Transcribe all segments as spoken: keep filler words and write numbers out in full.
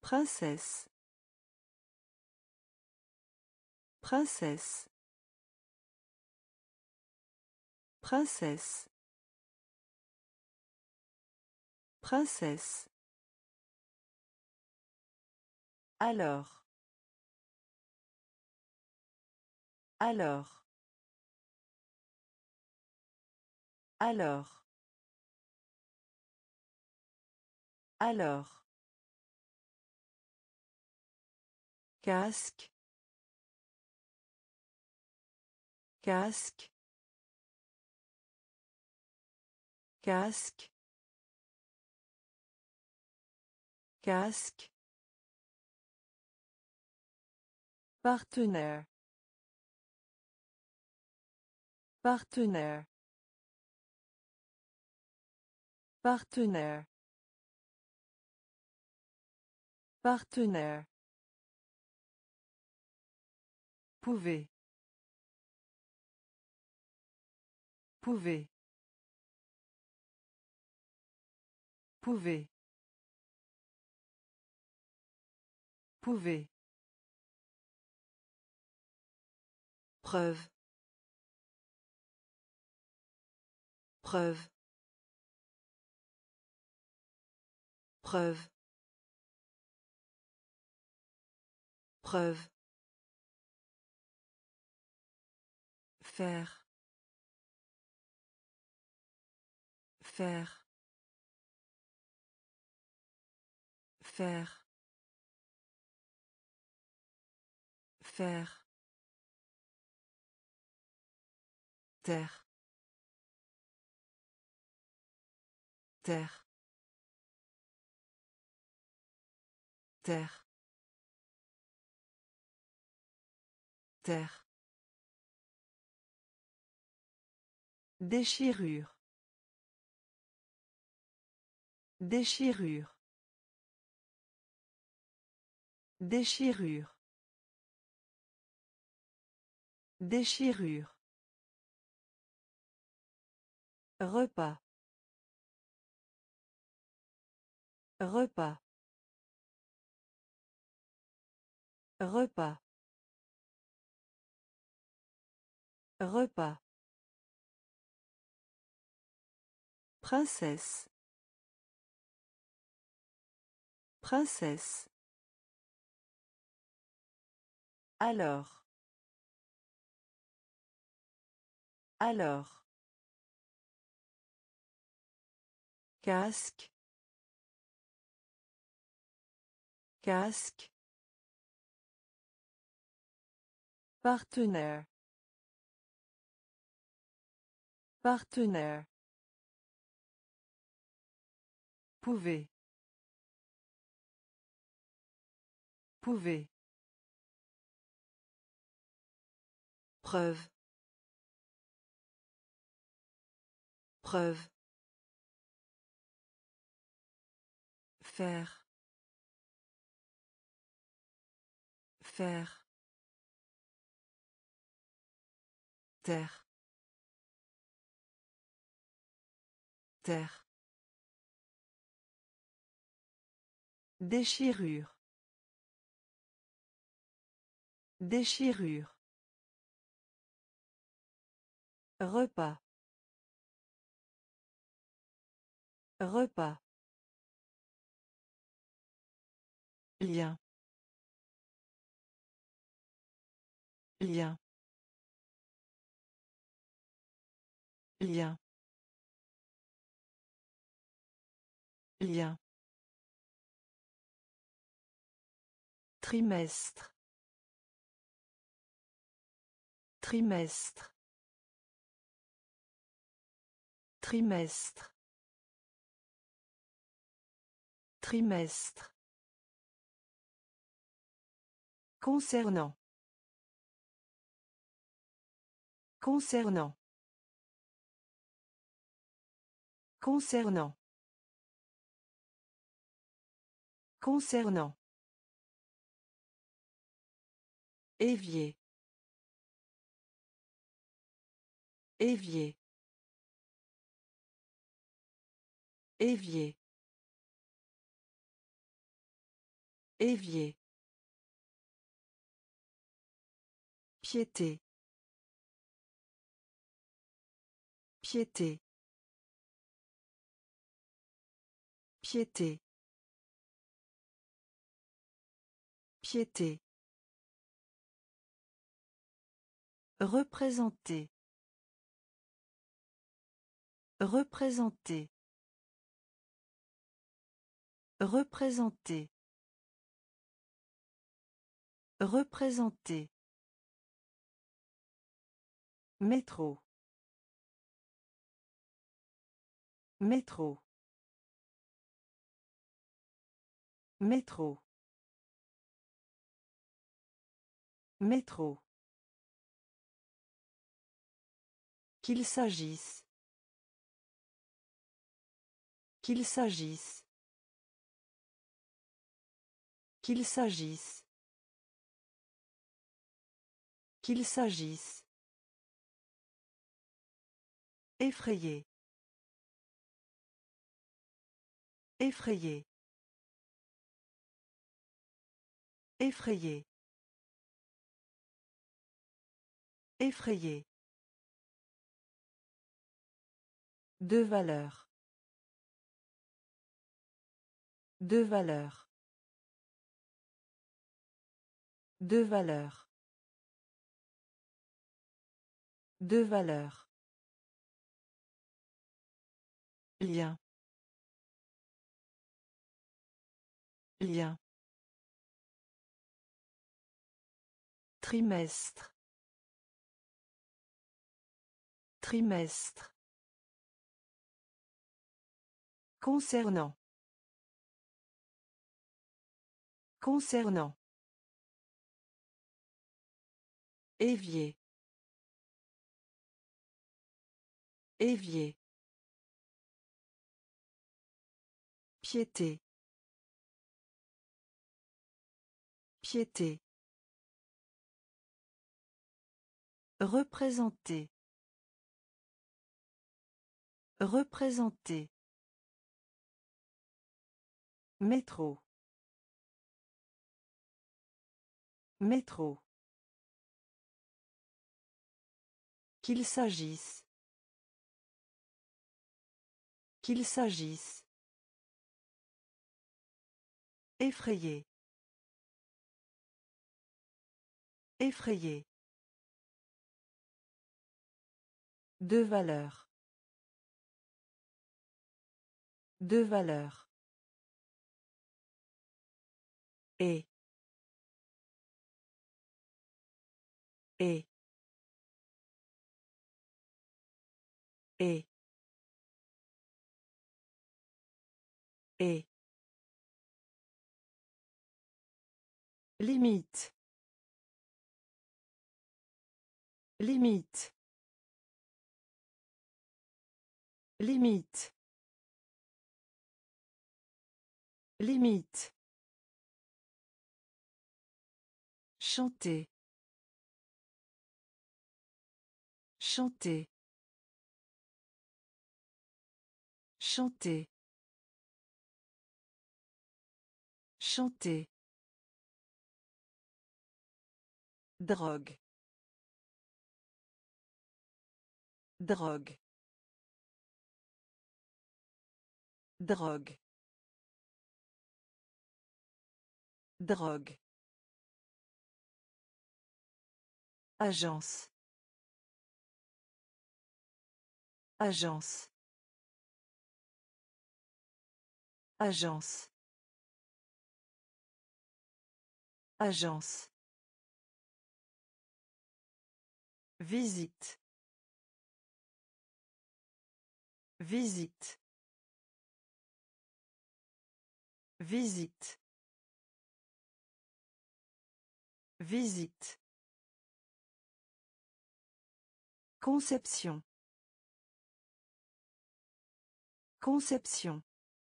Princesse. Princesse. Princesse. Princesse. Alors. Alors. Alors. Alors. Casque. Casque. Casque. Casque. Partenaire. Partenaire. Partenaire. Partenaire. Pouvez. Pouvez. Pouvez. Pouvez. Preuve. Preuve. Preuve. Preuve. Faire. Faire. Faire. Faire. Terre. Terre. Terre. Terre. Déchirure. Déchirure. Déchirure. Déchirure. Repas. Repas. Repas. Repas. Princesse. Princesse. Alors. Alors. Casque. Casque. Partenaire. Partenaire. Pouvez. Pouvez. Preuve. Preuve. Faire. Faire. Terre. Terre. Déchirure. Déchirure. Repas. Repas. Lien. Lien. Lien. Lien. Trimestre. Trimestre. Trimestre. Trimestre. Concernant. Concernant. Concernant. Concernant. Évier. Évier. Évier. Évier. Piété. Piété. Piété. Piété. Représenter. Représenter. Représenter. Représenter. Métro. Métro. Métro. Métro. Qu'il s'agisse. Qu'il s'agisse. Qu'il s'agisse. Qu'il s'agisse. Effrayé. Effrayé. Effrayé. Effrayé. De valeur. De valeur. De valeur. De valeur. Lien. Lien. Trimestre. Trimestre. Concernant. Concernant. Évier. Évier. Piété. Piété. Représenter. Représenter. Métro. Métro. Qu'il s'agisse. Qu'il s'agisse. Effrayé. Effrayé. De valeur. De valeur. Et. Et. Et. Et. Limite. Limite. Limite. Limite. Chanter. Chanter. Chanter. Chanter. Drogue. Drogue. Drogue. Drogue. Agence. Agence. Agence. Agence. Visite. Visite. Visite. Visite. Conception. Conception.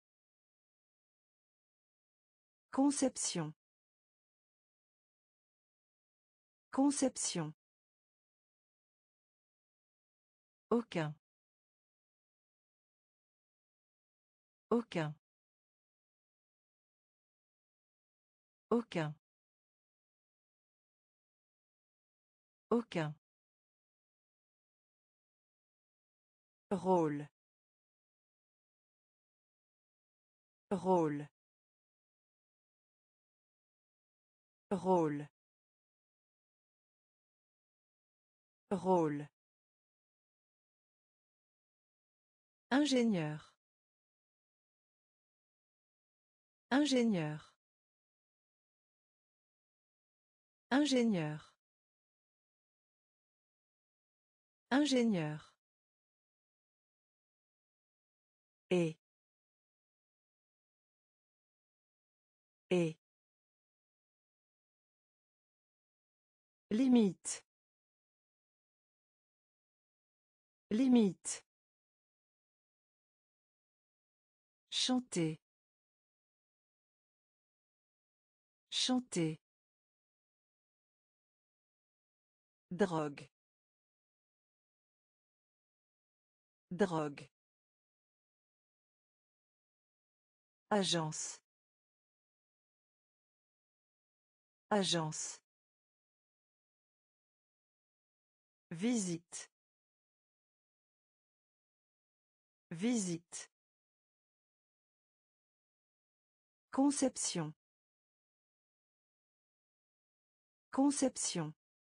Conception. Conception. Aucun. Aucun. Aucun. Aucun. Rôle. Rôle. Rôle. Rôle. Ingénieur. Ingénieur. Ingénieur. Ingénieur. Et. Et. Limite. Limite. Chanter. Chanter. Drogue. Drogue. Agence. Agence. Visite. Visite. Conception. Conception.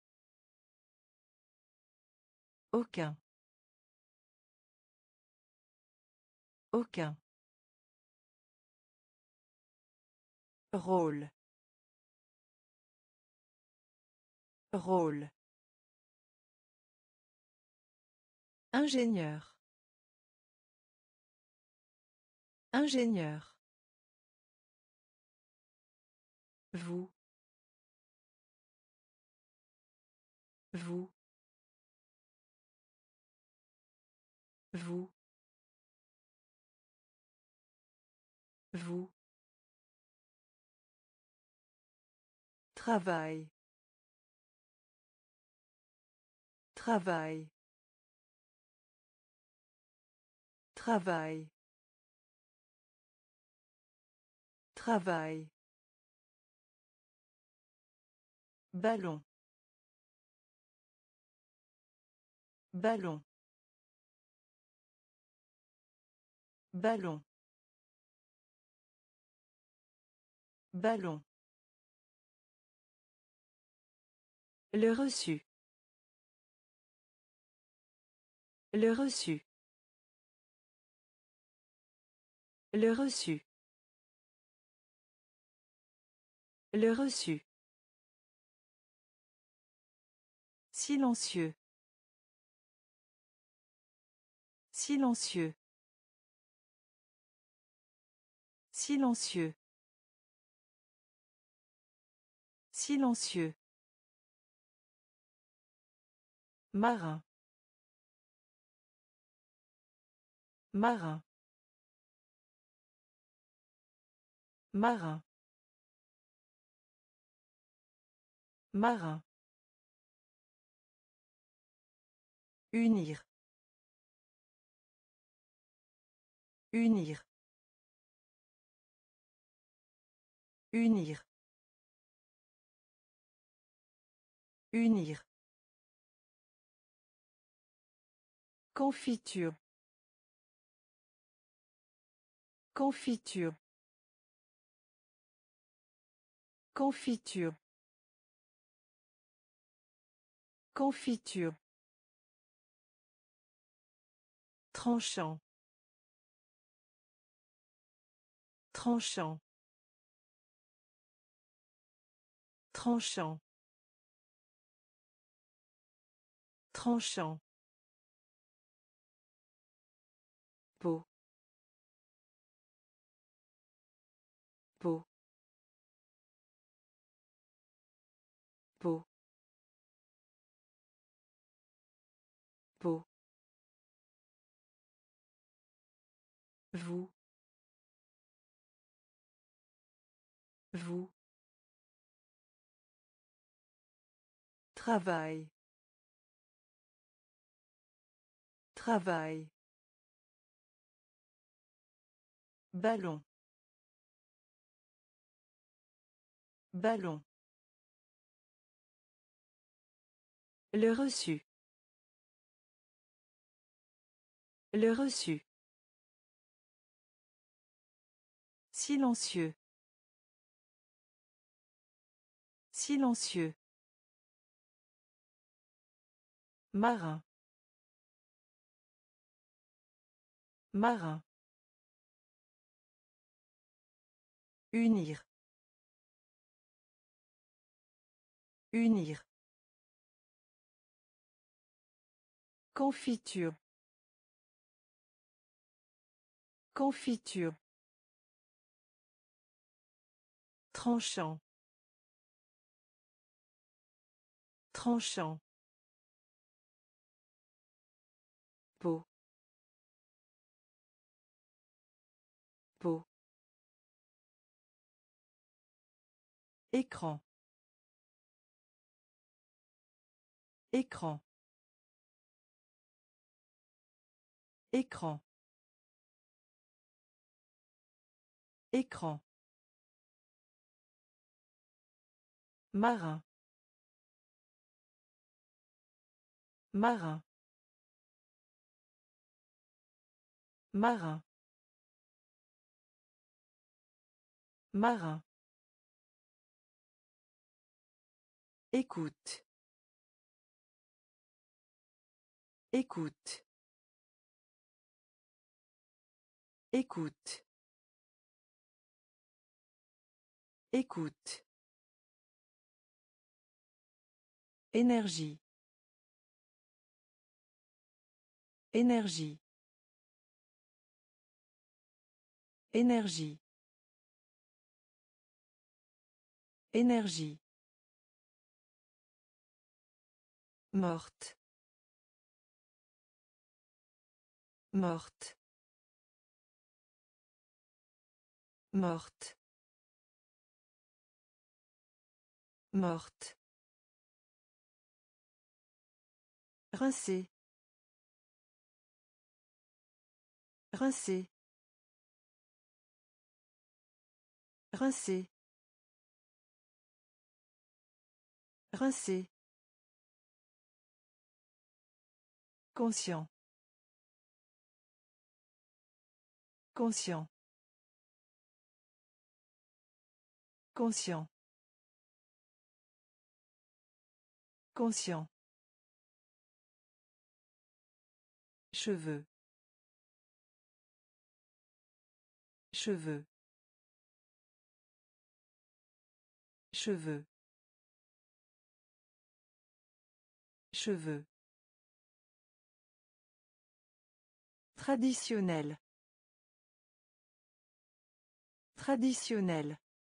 Aucun. Aucun. Rôle. Rôle. Ingénieur. Ingénieur. Vous. Vous. Vous. Vous. Travail. Travail. Travail. Travail. Ballon. Ballon. Ballon. Ballon. Le reçu. Le reçu. Le reçu. Le reçu. Silencieux. Silencieux. Silencieux. Silencieux. Marin. Marin. Marin. Marin. Unir. Unir. Unir. Unir. Confiture. Confiture. Confiture. Confiture. Tranchant. Tranchant. Tranchant. Tranchant. Peau. Peau. Peau. Peau. Vous. Vous. Travail. Travail. Ballon. Ballon. Le reçu. Le reçu. Silencieux. Silencieux. Marin. Marin. Unir. Unir. Confiture. Confiture. Tranchant. Tranchant. Peau. Peau. Écran. Écran. Écran. Écran. Marin. Marin. Marin. Marin. Écoute. Écoute. Écoute. Écoute. Énergie. Énergie. Énergie. Énergie. Morte. Morte. Morte. Morte. Rincer. Rincer. Rincer. Rincer. Conscient. Conscient. Conscient. Conscient. Cheveux. Cheveux. Cheveux. Cheveux. Traditionnel. Traditionnel.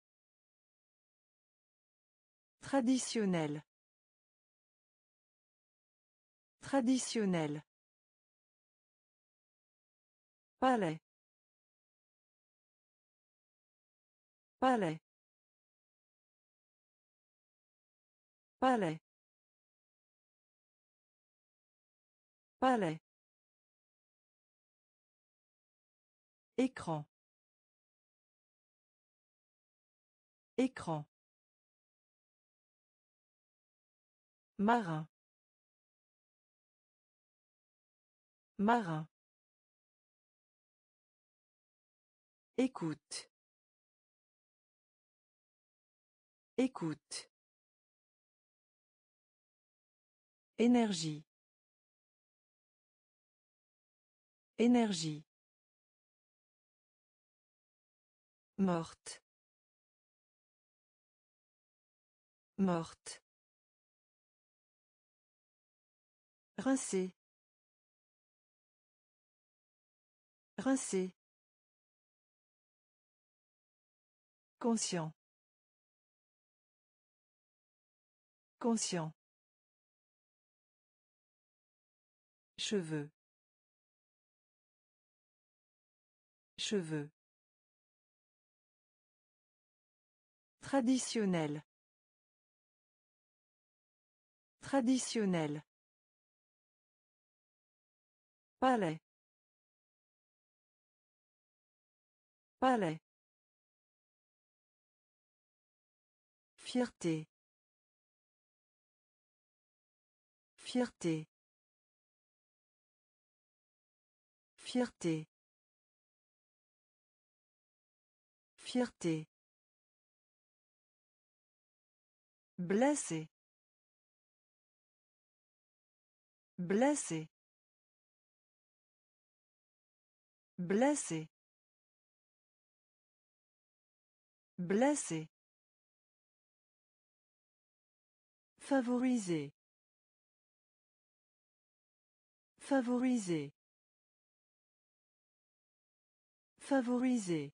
Traditionnel. Traditionnel. Palais. Palais. Palais. Palais. Écran. Écran. Marin. Marin. Écoute. Écoute. Énergie. Énergie. Morte. Morte. Rincer. Rincer. Conscient. Conscient. Cheveux. Cheveux. Traditionnel. Traditionnel. Palais. Palais. Fierté. Fierté. Fierté. Fierté. Blessé. Blessé. Blessé. Blessé. Favoriser. Favoriser. Favoriser.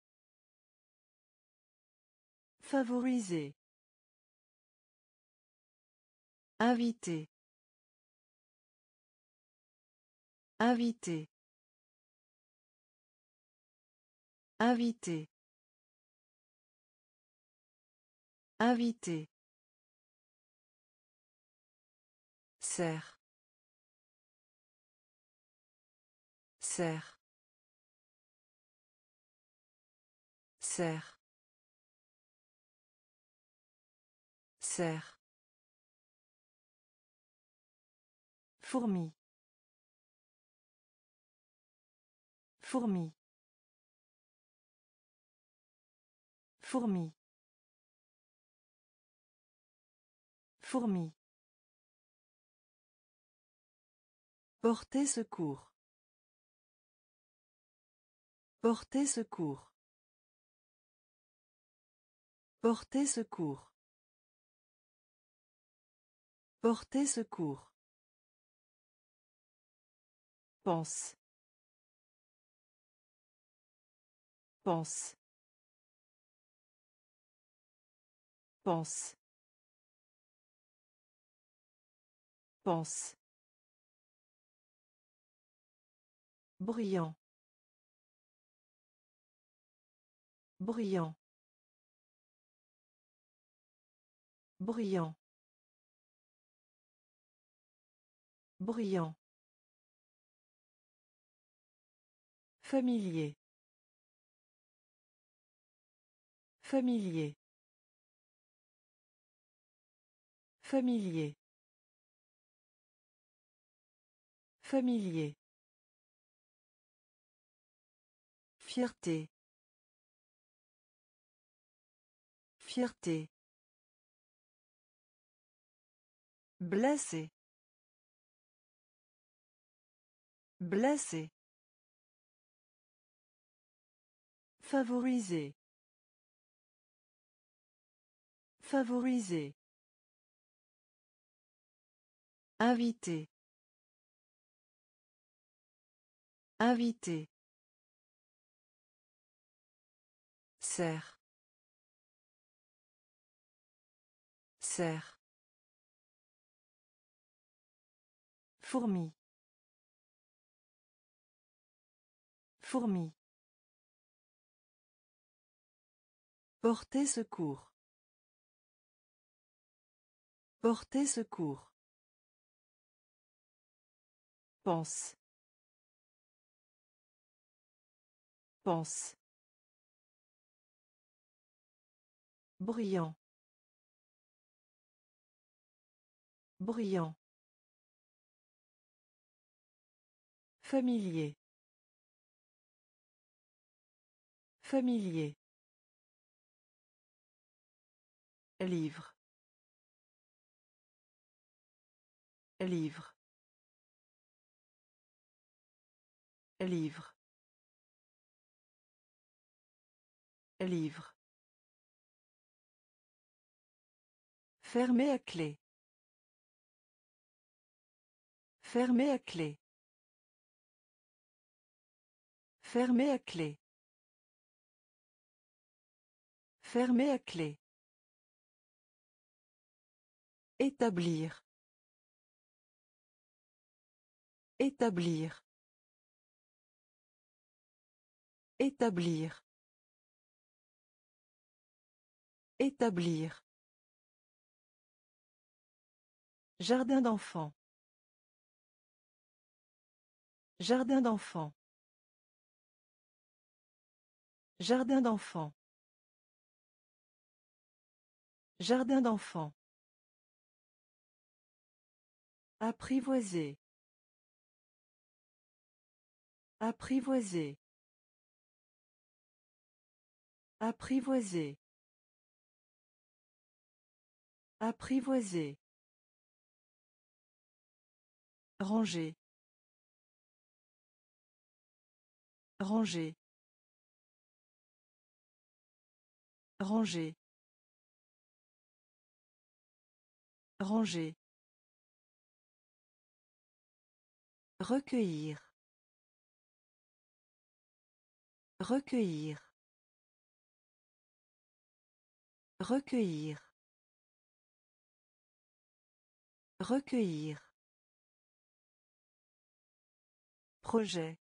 Favoriser. Invité. Invité. Invité. Invité. Serre. Serre. Serre. Serre. Fourmi. Fourmi. Fourmi. Fourmi. Porter secours. Porter secours. Porter secours. Porter secours. Pense. Pense. Pense. Pense. Brillant. Brillant. Brillant. Brillant. Familier. Familier. Familier. Familier. Fierté. Fierté. Blessé. Blessé. Favoriser. Favoriser. Invité. Invité. Serre. Serre. Fourmi. Fourmi. Porter secours. Porter secours. Pense. Pense. Brillant. Brillant. Familier. Familier. Livre. Livre. Livre. Livre. Fermé à clé. Fermé à clé. Fermé à clé. Fermé à clé. Établir. Établir. Établir. Établir. Jardin d'enfants. Jardin d'enfants. Jardin d'enfants. Jardin d'enfant. Apprivoiser. Apprivoiser. Apprivoiser. Apprivoiser. Ranger. Ranger. Ranger. Ranger. Recueillir. Recueillir. Recueillir. Recueillir. Projet.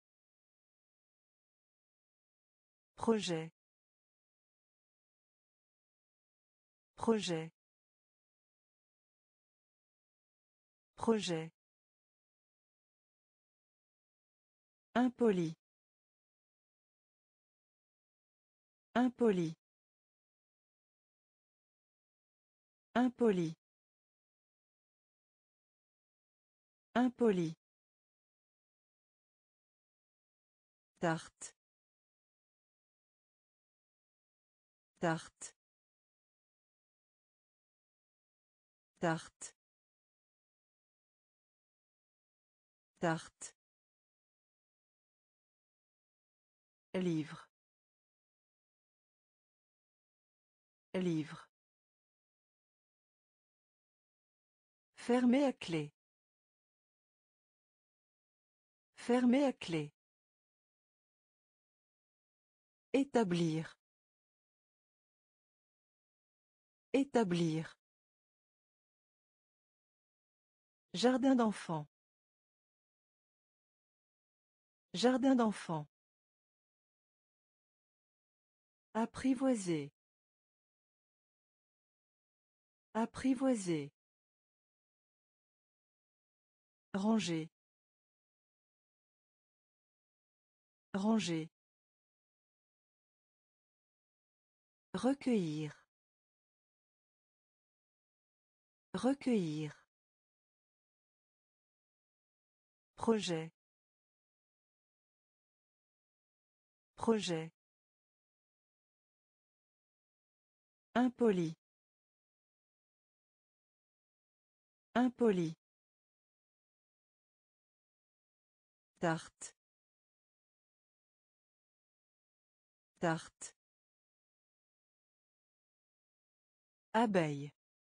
Projet. Projet. Projet. Impoli. Impoli. Impoli. Impoli. Tarte. Tarte. Tarte. Tarte. Livre. Livre. Fermé à clé. Fermé à clé. Établir. Établir. Jardin d'enfant. Jardin d'enfant. Apprivoiser. Apprivoiser. Ranger. Ranger. Recueillir. Recueillir. Projet. Projet. Impoli. Impoli. Tarte. Tarte. Abeille.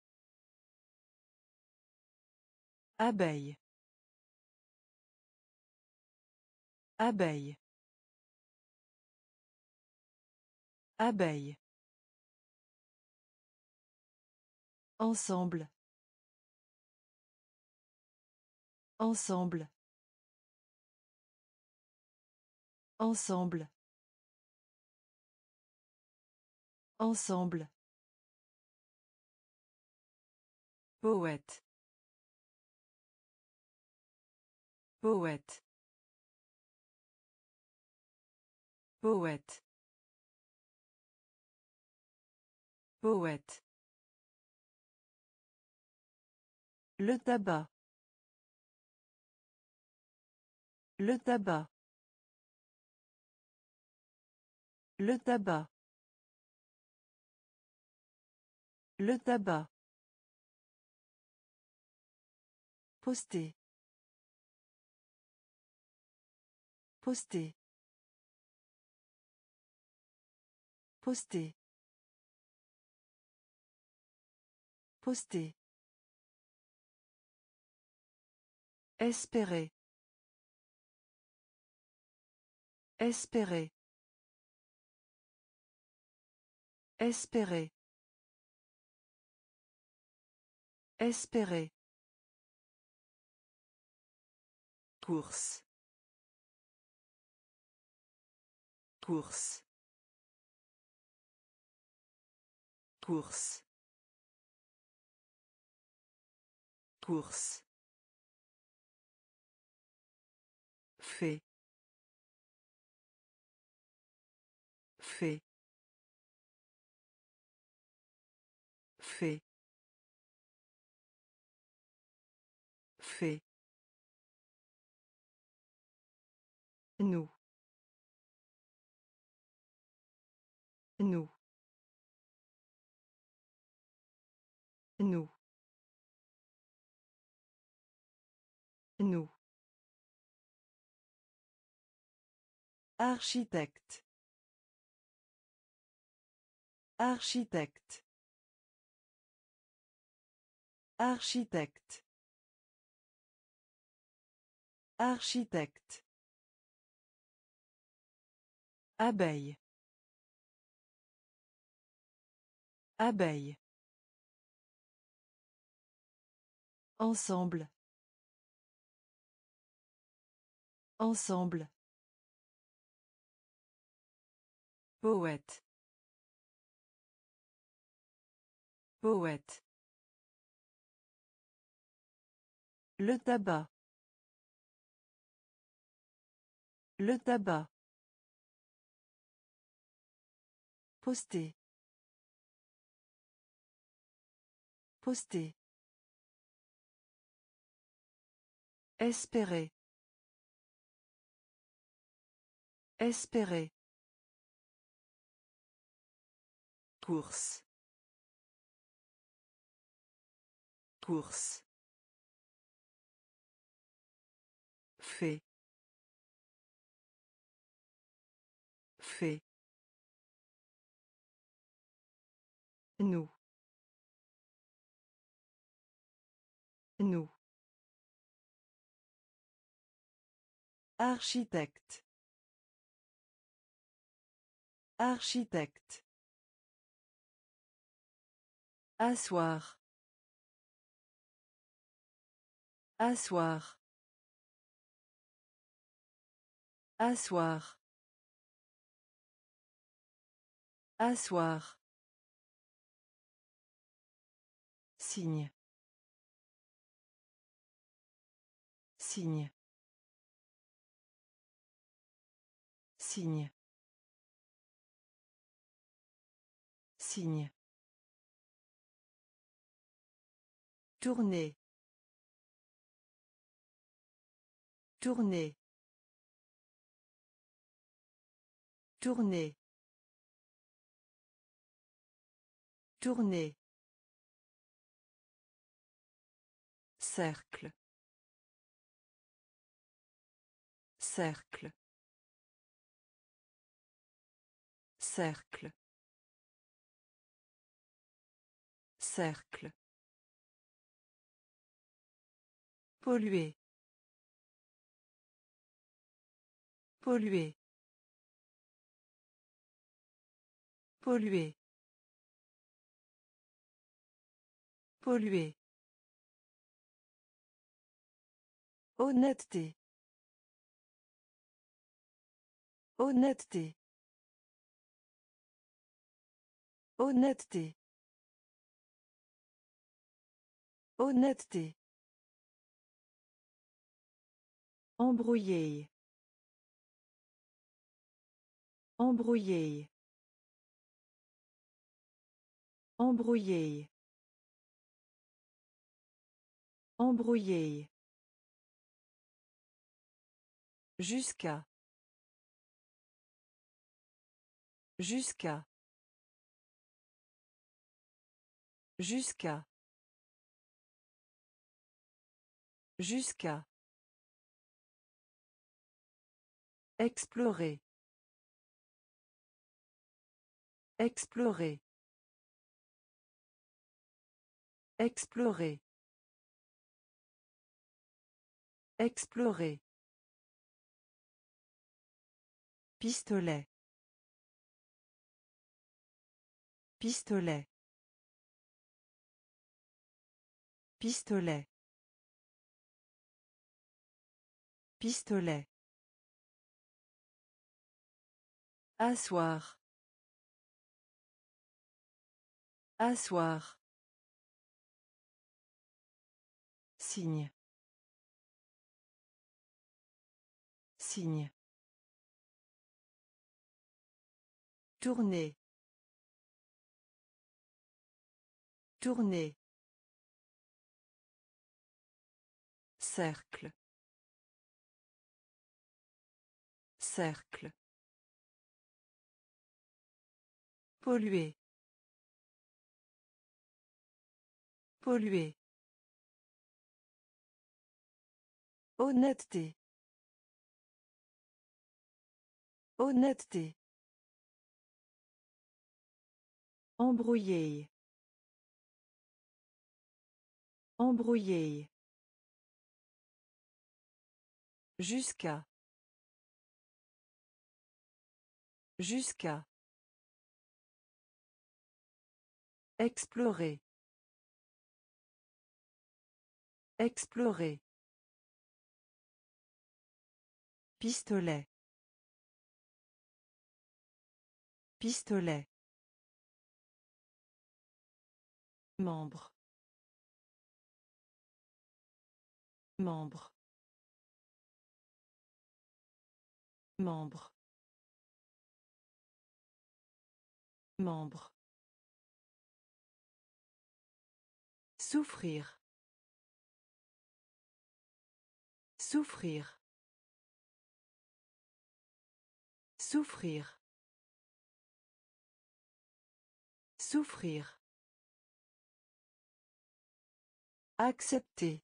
Abeille. Abeille. Abeille. Ensemble. Ensemble. Ensemble. Ensemble. Poète. Poète. Poète. Poète. Le tabac. Le tabac. Le tabac. Le tabac. Poster. Poster. Poster. Poster. Espérer. Espérer. Espérer. Espérer. Course. Course. Course. Course. Fait. Fait. Fait. Fait. Nous. Nous. Nous. Nous. Architecte. Architecte. Architecte. Architecte. Abeille. Abeille. Ensemble. Ensemble. Poète. Poète. Le tabac. Le tabac. Poster. Poster. Espérer. Espérer. Course. Course. Fait. Fait. Nous. Nous. Architecte. Architecte. Asseoir. Asseoir. Asseoir. Asseoir. Signe. Signe. Signe. Signe. Tourner. Tourner. Tourner. Tourner. Cercle. Cercle. Cercle. Cercle. Polluer. Polluer. Polluer. Polluer. Honnêteté. Honnêteté. Honnêteté. Honnêteté. Embrouiller. Embrouiller. Embrouiller. Embrouiller. Jusqu'à. Jusqu'à. Jusqu'à. Jusqu'à. Explorer. Explorer. Explorer. Explorer. Pistolet. Pistolet. Pistolet. Pistolet. Asseoir. Asseoir. Signe. Signe. Tourner. Tourner. Cercle. Cercle. Polluer. Polluer. Honnêteté. Honnêteté. Embrouiller. Embrouiller. Jusqu'à. Jusqu'à. Explorer. Explorer. Pistolet. Pistolet. Membre. Membre. Membre. Membre. Souffrir. Souffrir. Souffrir. Souffrir. Accepter.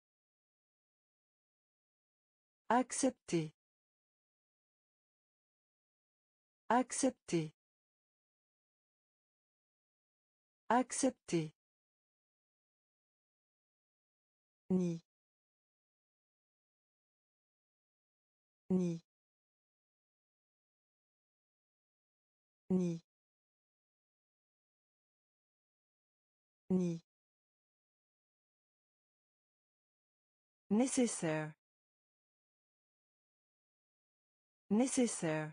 Accepter. Accepter. Accepter. Ni. Ni. Ni. Ni. Nécessaire. Nécessaire.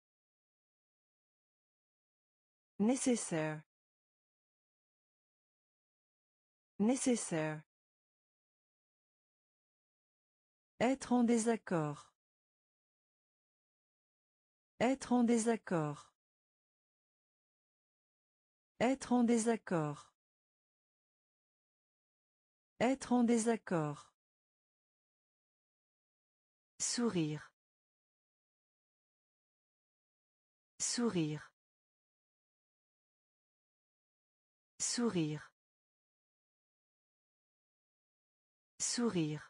Nécessaire. Nécessaire. Être en désaccord. Être en désaccord. Être en désaccord. Être en désaccord. Sourire. Sourire. Sourire. Sourire.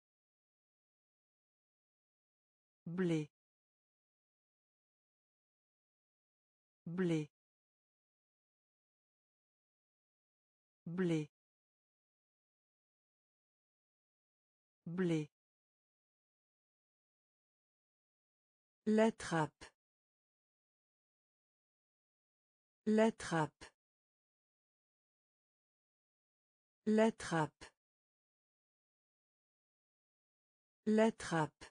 Blé. Blé. Blé. Blé. La trappe. La trappe. La trappe. La trappe.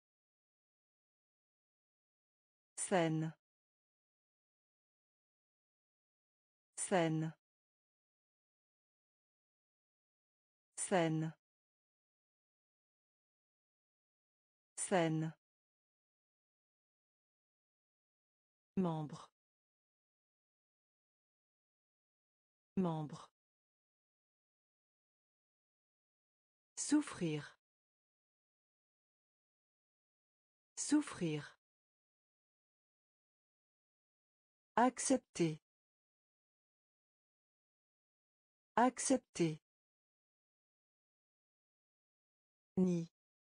Scène. Scène. Scène. Scène. Membre. Membre. Souffrir. Souffrir. Accepter. Accepter. Ni.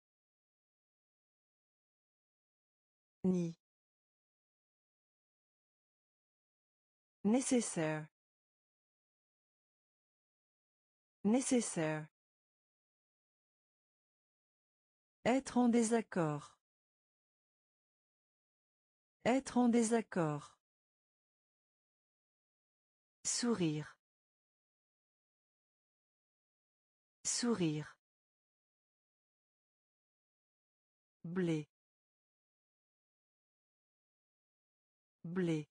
Ni. Nécessaire. Nécessaire. Être en désaccord. Être en désaccord. Sourire. Sourire. Blé. Blé.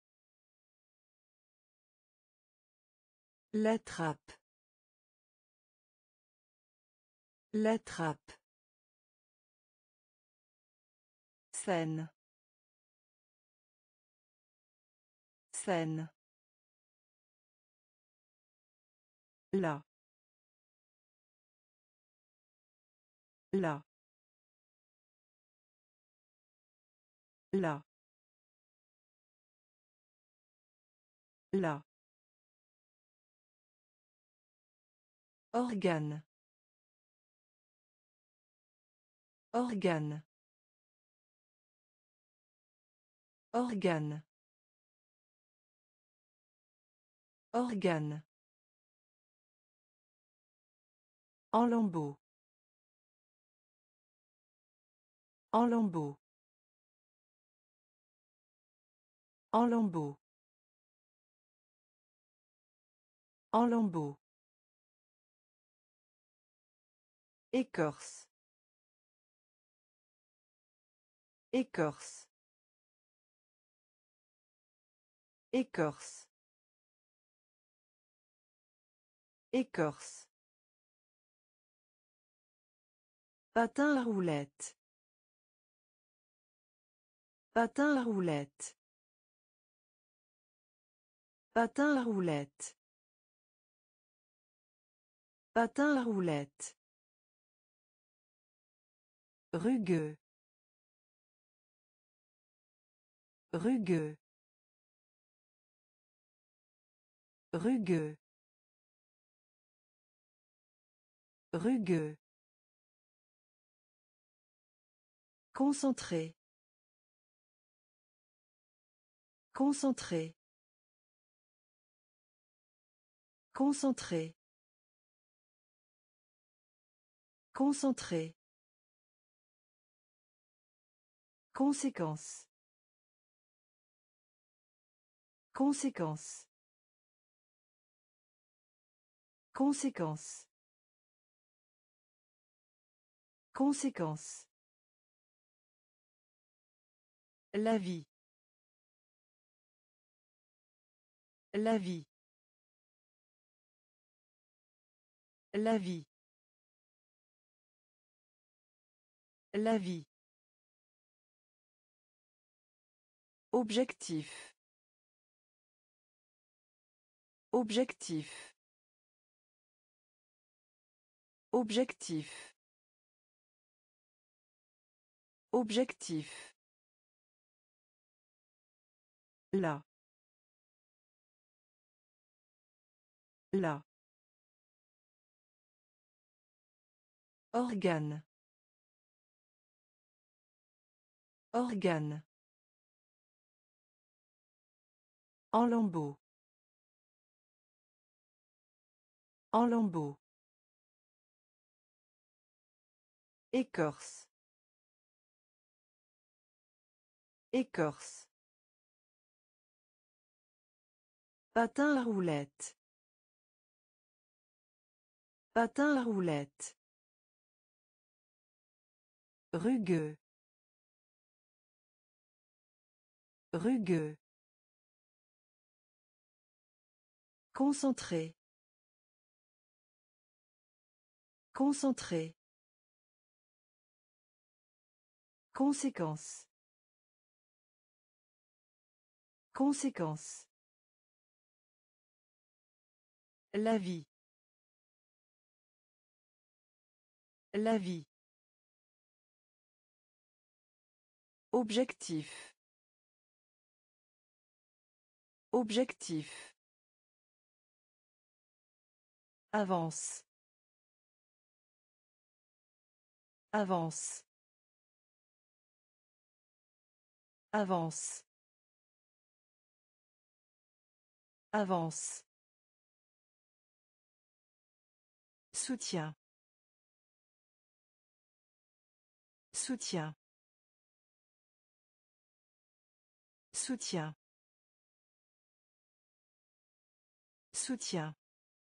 La trappe. La trappe. Scène. Scène. Là. Là. Là. Là. Organe. Organe. Organe. Organe. En lambeaux. En lambeaux. En lambeaux. En lambeaux. Écorce. Écorce. Écorce. Écorce. Patin à roulettes. Patin à roulettes. Patin à roulettes. Patin à roulettes. Rugueux. Rugueux. Rugueux. Rugueux. Concentré. Concentré. Concentré. Concentré. Conséquence. Conséquence. Conséquence. Conséquence. La vie. La vie. La vie. La vie. Objectif. Objectif. Objectif. Objectif. Là. Là. Organe. Organe. En lambeaux. En lambeaux. Écorce. Écorce. Patin à roulettes. Patin à roulettes. Rugueux. Rugueux. Concentré. Concentré. Conséquence. Conséquence. La vie. La vie. Objectif. Objectif. Avance. Avance. Avance. Avance. Soutien. Soutien. Soutien. Soutien.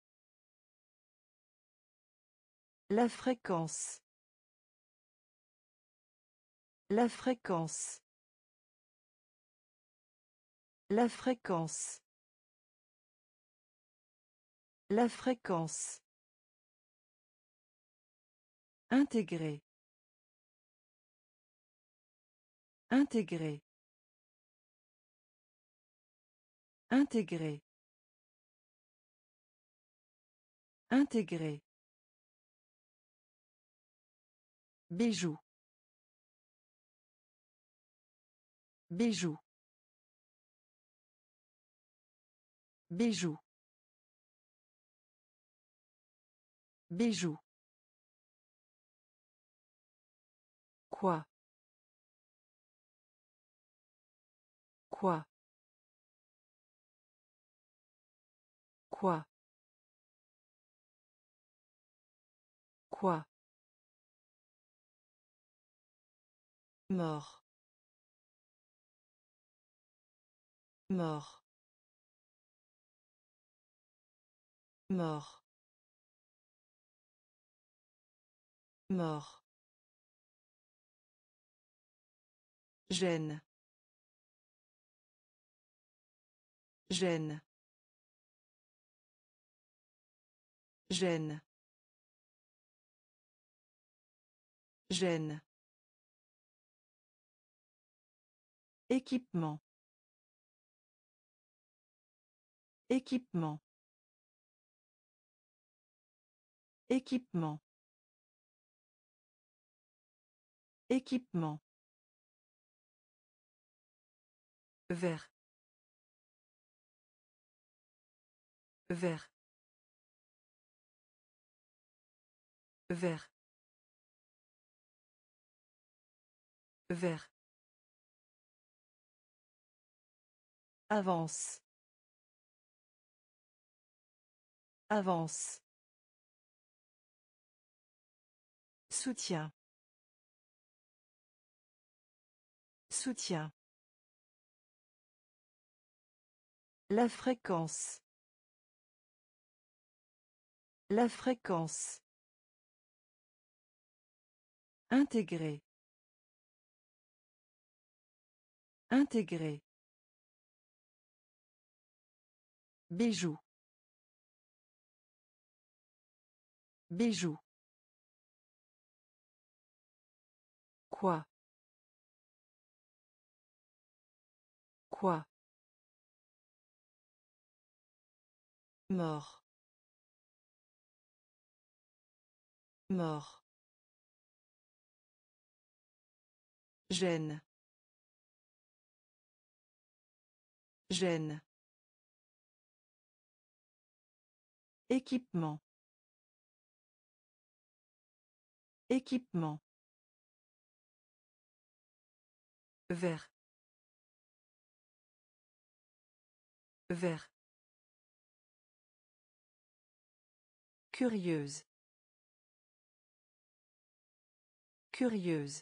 La fréquence. La fréquence. La fréquence. La fréquence. Intégrer. Intégrer. Intégrer. Intégrer. Bijou. Bijou. Bijou. Bijou. Quoi? Quoi? Quoi? Quoi? Mort. Mort. Mort. Mort. Gêne. Gêne. Gêne. Gêne. Équipement. Équipement. Équipement. Équipement. Vert. Vert. Vert. Vert. Avance. Avance. Soutien. Soutien. La fréquence. La fréquence. Intégrer. Intégrer. Bijou. Bijou. Quoi? Quoi? Mort. Mort. Gêne. Gêne. Équipement. Équipement. Vert. Vert. Curieuse. Curieuse.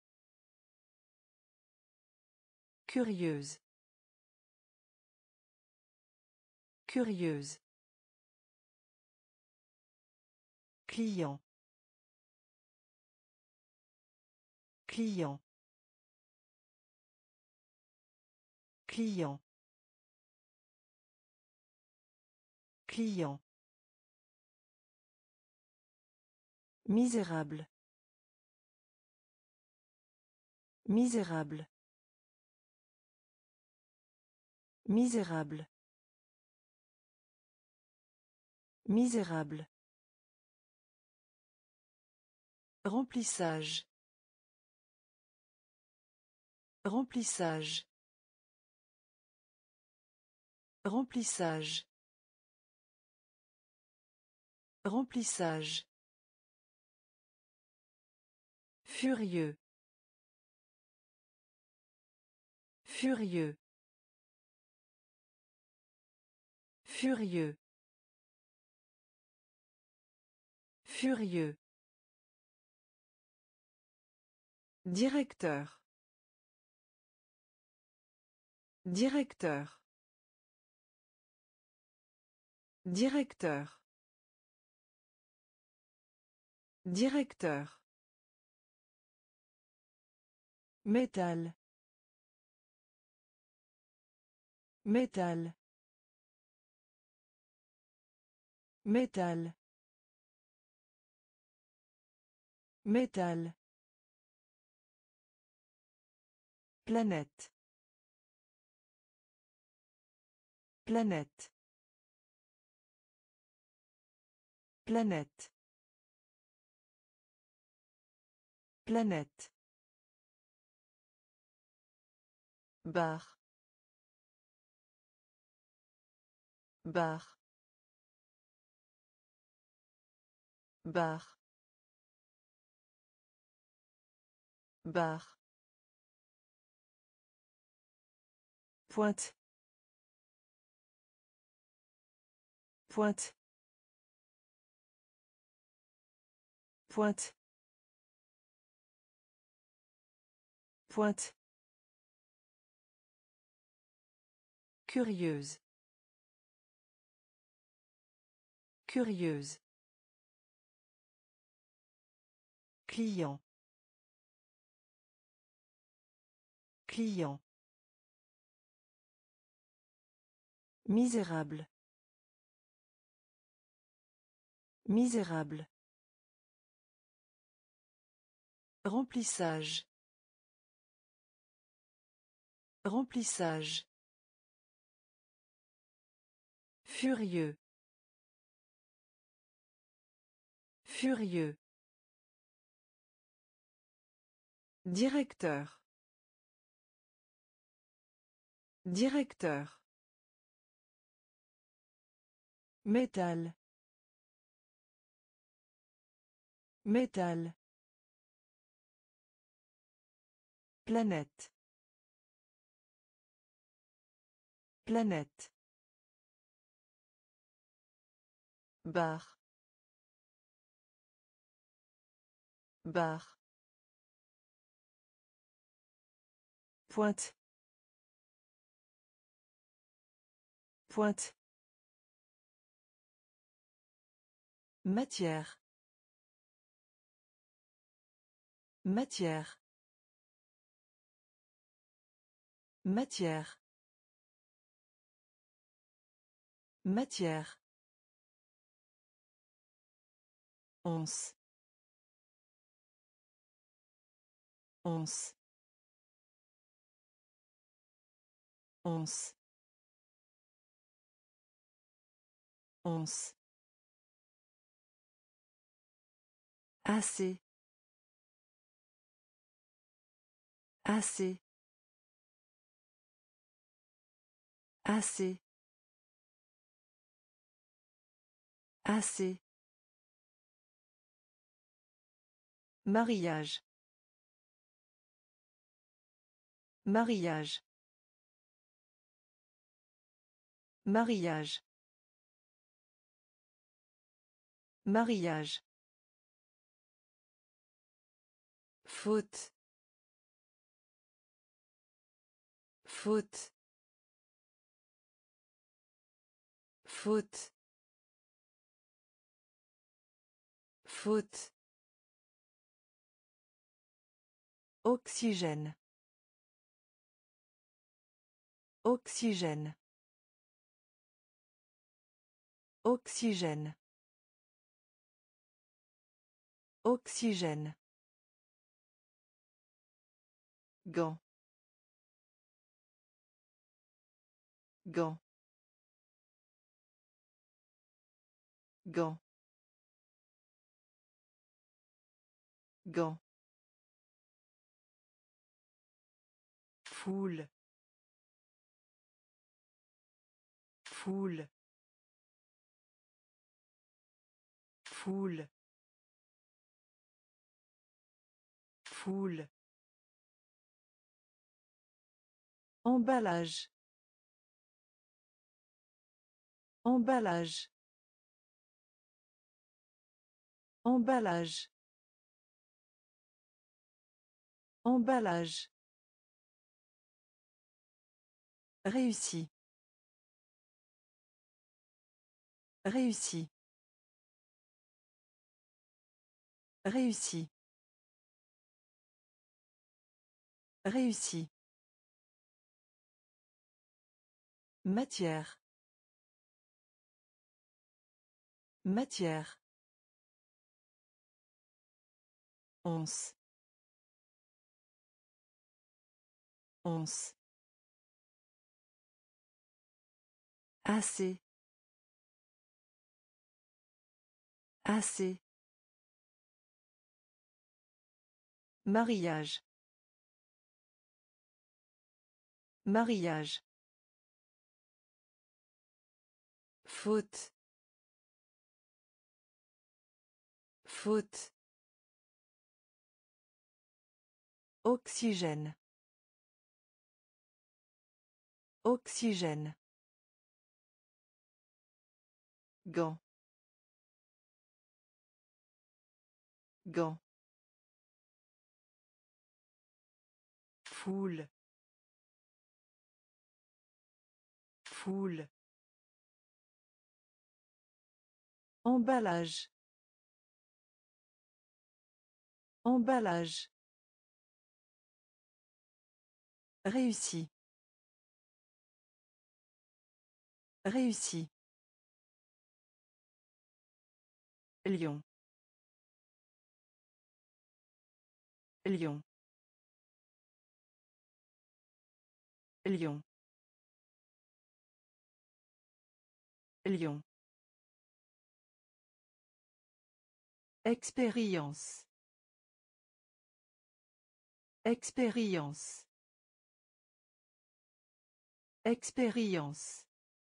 Curieuse. Curieuse. Client. Client. Client. Client. Misérable. Misérable. Misérable. Misérable. Remplissage. Remplissage. Remplissage. Remplissage. Furieux. Furieux. Furieux. Furieux. Directeur. Directeur. Directeur. Directeur. Métal. Métal. Métal. Métal. Planète. Planète. Planète. Planète. Bar. Bar. Bar. Bar. Pointe. Pointe. Pointe. Pointe. Curieuse. Curieuse. Client. Client. Misérable. Misérable. Remplissage. Remplissage. Furieux. Furieux. Directeur. Directeur. Métal. Métal. Planète. Planète. Bar. Bar. Pointe. Pointe. Matière. Matière. Matière. Matière. Once. Once. Once. Once. Assez. Assez. Assez. Assez. Mariage. Mariage. Mariage. Mariage. Faute. Faute. Faute. Faute. Oxygène. Oxygène. Oxygène. Oxygène. Gant. Gant. Gant. Gant. Foule. Foule. Foule. Foule. Emballage. Emballage. Emballage. Emballage. Réussi. Réussi. Réussi. Réussi. Matière. Matière. Once. Once. Assez. Assez. Mariage. Mariage. Faute. Faute. Oxygène. Oxygène. Gant. Gant. Foule. Foule. Emballage. Emballage. Réussi. Réussi. Lion. Lion. Lion. Lion. Expérience. Expérience. Expérience.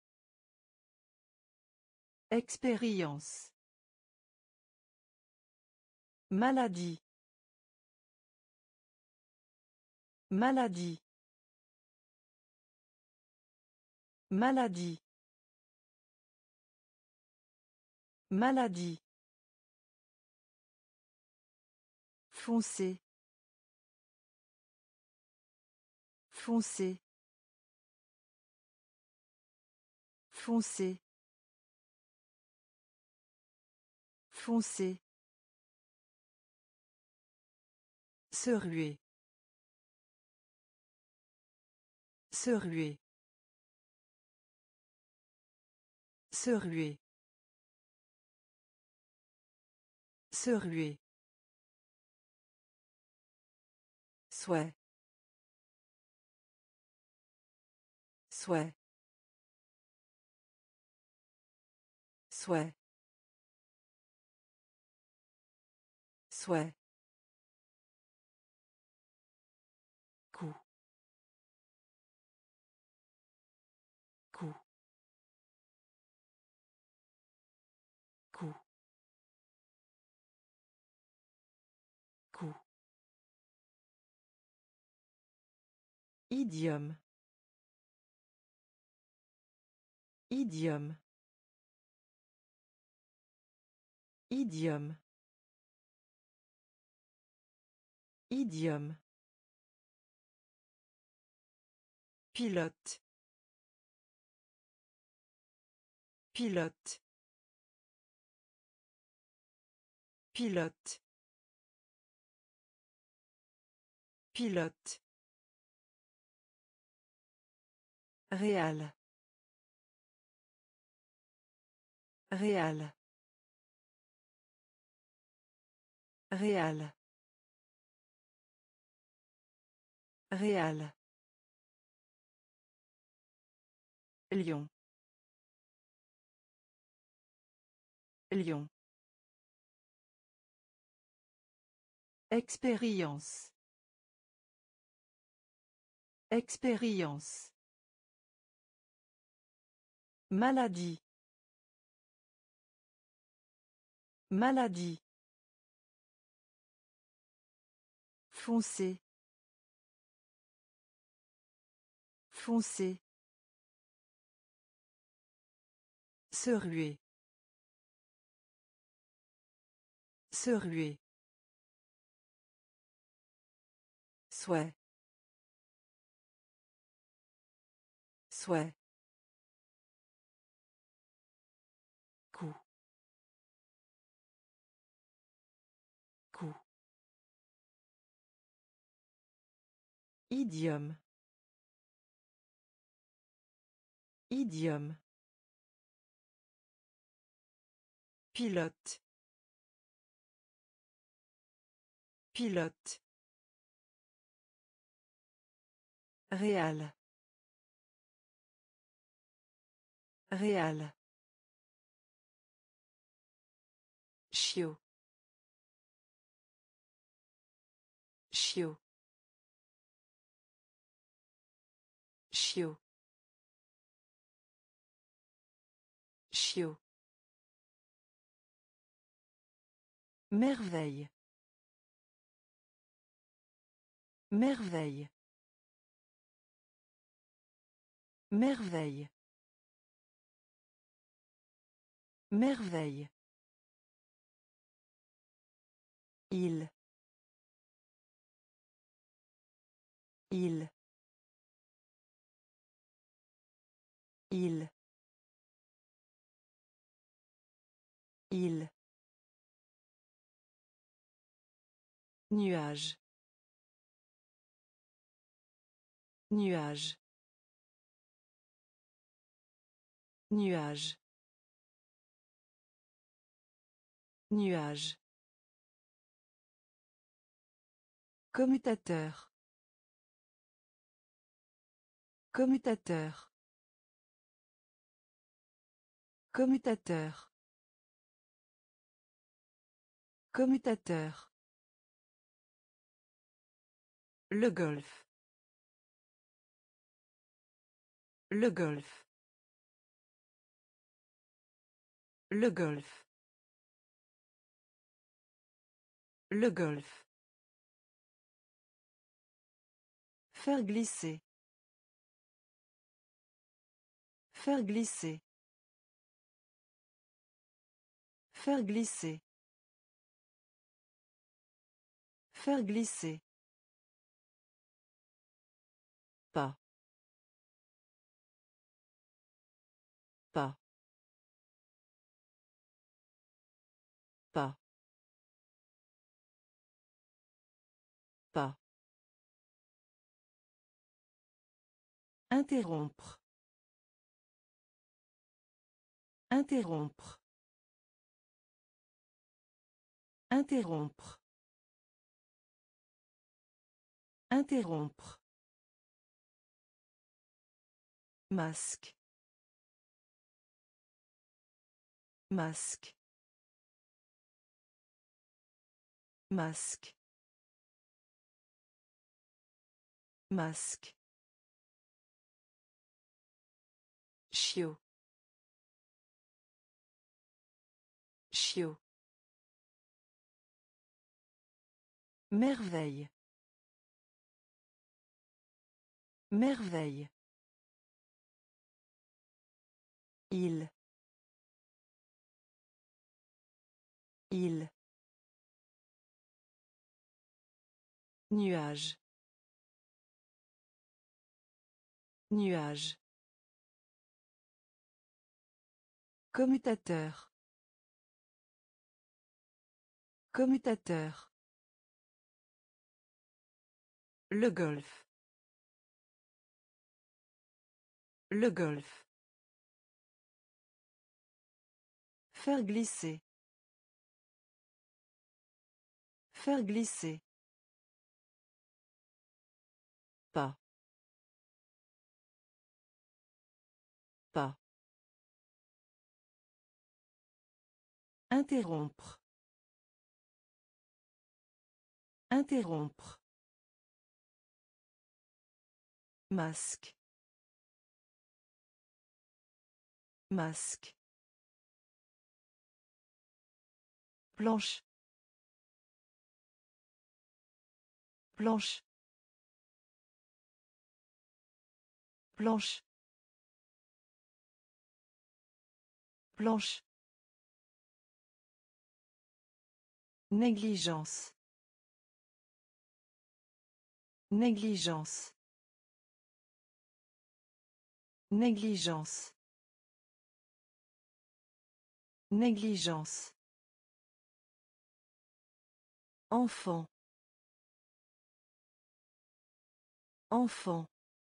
Expérience. Maladie. Maladie. Maladie. Maladie. Foncé. Foncé. Foncé. Foncé. Se ruer. Se ruer. Se ruer. Se ruer. Souhait. Souhait. Souhait. Souhait. Coup. Coup. Coup. Coup. Idiome. Idiome. Idiome. Idiome. Pilote. Pilote. Pilote. Pilote. Réal. Réal. Réal. Réal. Lion. Lion. Expérience. Expérience. Maladie. Maladie. Foncé. Foncé. Se ruer. Se ruer. Souhait. Souhait. Coup. Coup. Idiome. Idiome. Pilote. Pilote. Réal. Réal. Chiot. Chiot. Chiot. Chiot. Merveille. Merveille. Merveille. Merveille. Il. Il. Il. Il. Nuage. Nuage. Nuage. Nuage. Commutateur. Commutateur. Commutateur. Commutateur. Le golf. Le golf. Le golf. Le golf. Faire glisser. Faire glisser. Faire glisser. Faire glisser. Pas. Pas. Pas. Pas. Interrompre. Interrompre. Interrompre. Interrompre. Masque. Masque. Masque. Masque. Chiot. Chiot. Merveille. Merveille. Il. Il. Nuage. Nuage. Commutateur. Commutateur. Le golf. Le golf. Faire glisser. Faire glisser. Pas. Pas. Interrompre. Interrompre. Masque. Masque. Planche. Planche. Planche. Planche. Négligence. Négligence. Négligence. Négligence. Enfant. Enfant.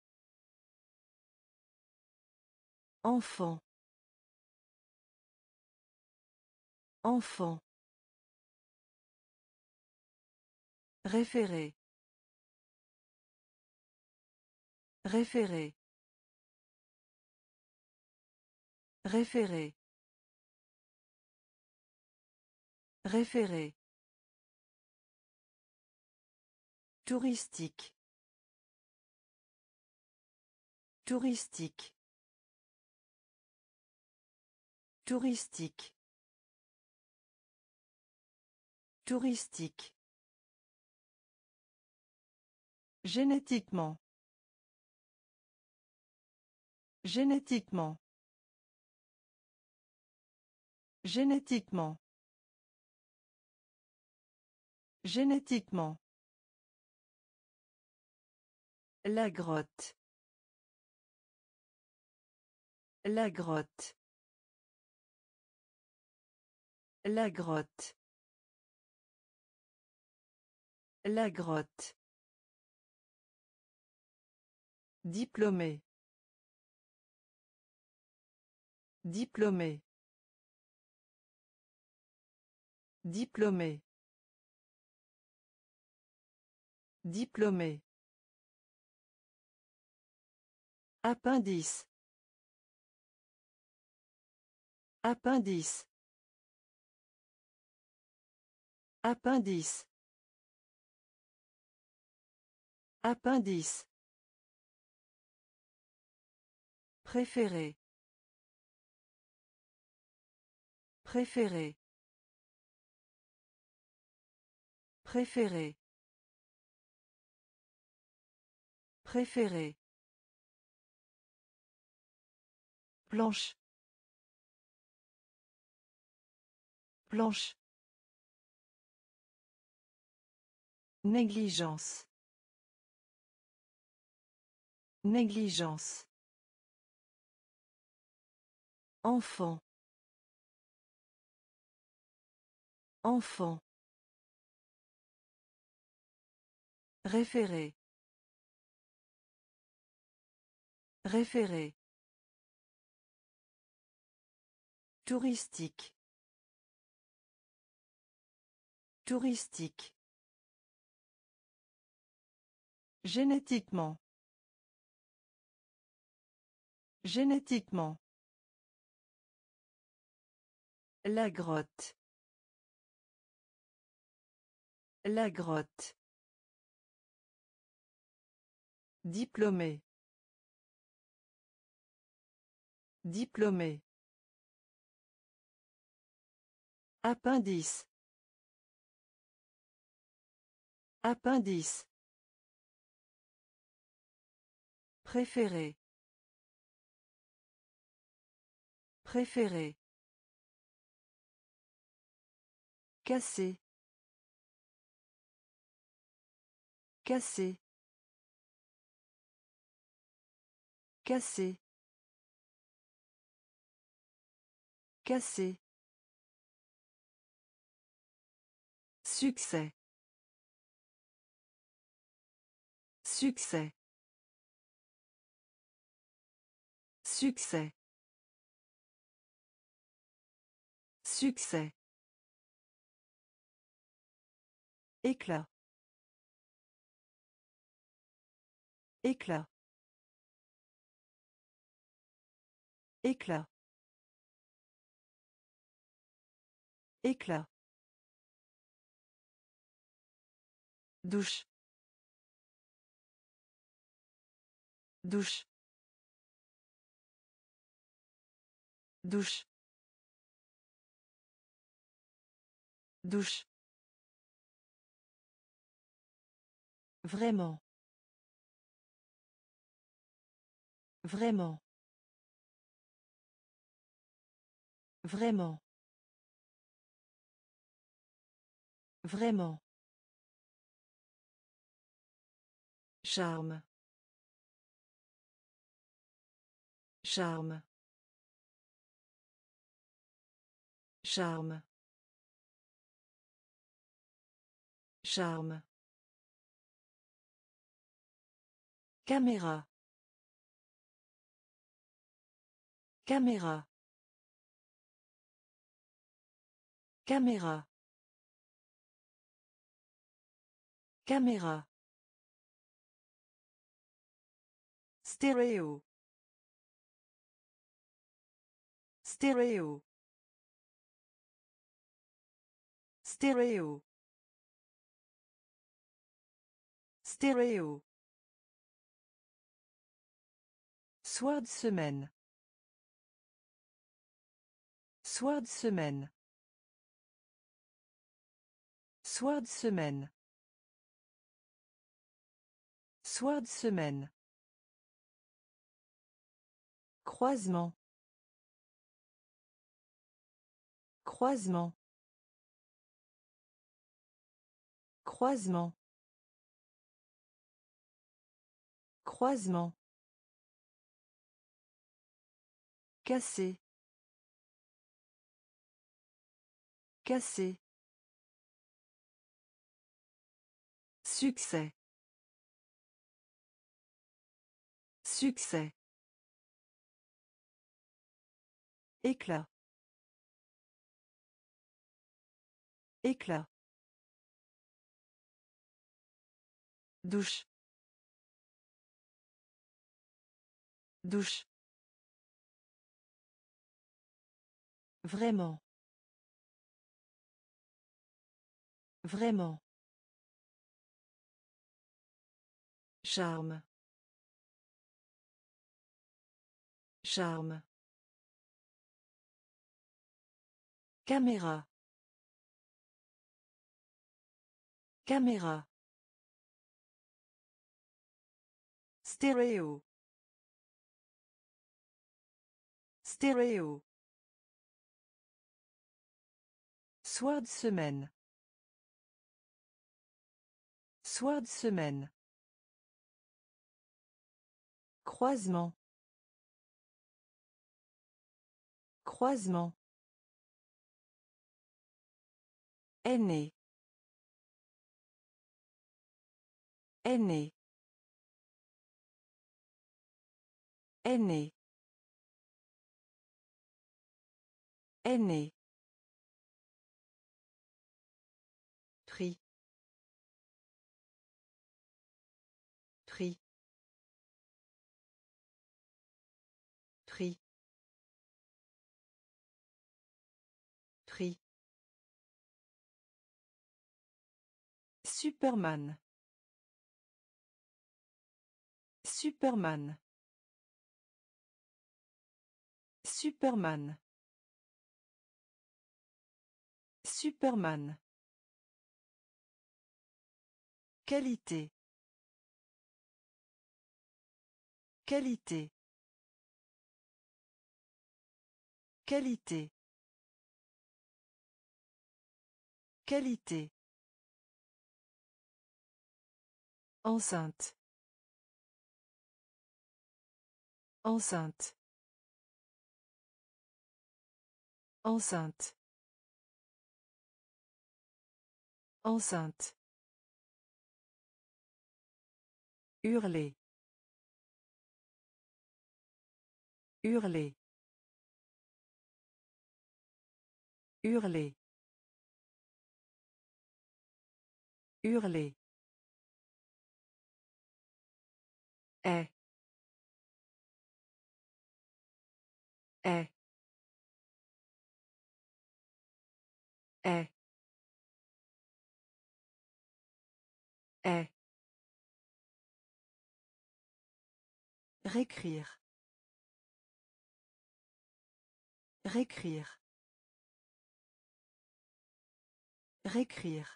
Enfant. Enfant. Référer. Référer. Référer. Référer. Touristique. Touristique. Touristique. Touristique. Génétiquement. Génétiquement. Génétiquement. Génétiquement. La grotte. La grotte. La grotte. La grotte. Diplômé. Diplômé. Diplômé. Diplômé. Appendice. Appendice. Appendice. Appendice. Préféré. Préféré. Préféré. Préféré. Planche. Planche. Négligence. Négligence. Enfant. Enfant. Référer. Référer. Touristique. Touristique. Génétiquement. Génétiquement. La grotte. La grotte. Diplômé. Diplômé. Appendice. Appendice. Préféré. Préféré. Casser. Casser. Casser. Casser. Succès. Succès. Succès. Succès. Éclat. Éclat. Éclat. Éclat. Douche. Douche. Douche. Douche. Vraiment. Vraiment. Vraiment. Vraiment. Charme. Charme. Charme. Charme. Caméra. Caméra. Caméra. Caméra. Stéréo. Stéréo. Stéréo. Stéréo. Soir de semaine. Soir de semaine. Soir de semaine. Soir de semaine. Croisement. Croisement. Croisement. Croisement. Cassé. Cassé. Succès. Succès. Éclat. Éclat. Douche. Douche. Vraiment. Vraiment. Charme. Charme. Caméra. Caméra. Stéréo. Stéréo. Soir de semaine. Soir de semaine. Croisement. Croisement. Aîné. Aîné. Aîné. Aîné. Prix. Prix. Prix. Prix. Superman. Superman. Superman. Superman. Qualité. Qualité. Qualité. Qualité. Enceinte. Enceinte. Enceinte. Enceinte. Hurler. Hurler. Hurler. Hurler. Est. Est. Est. Est. Réécrire. Réécrire. Réécrire.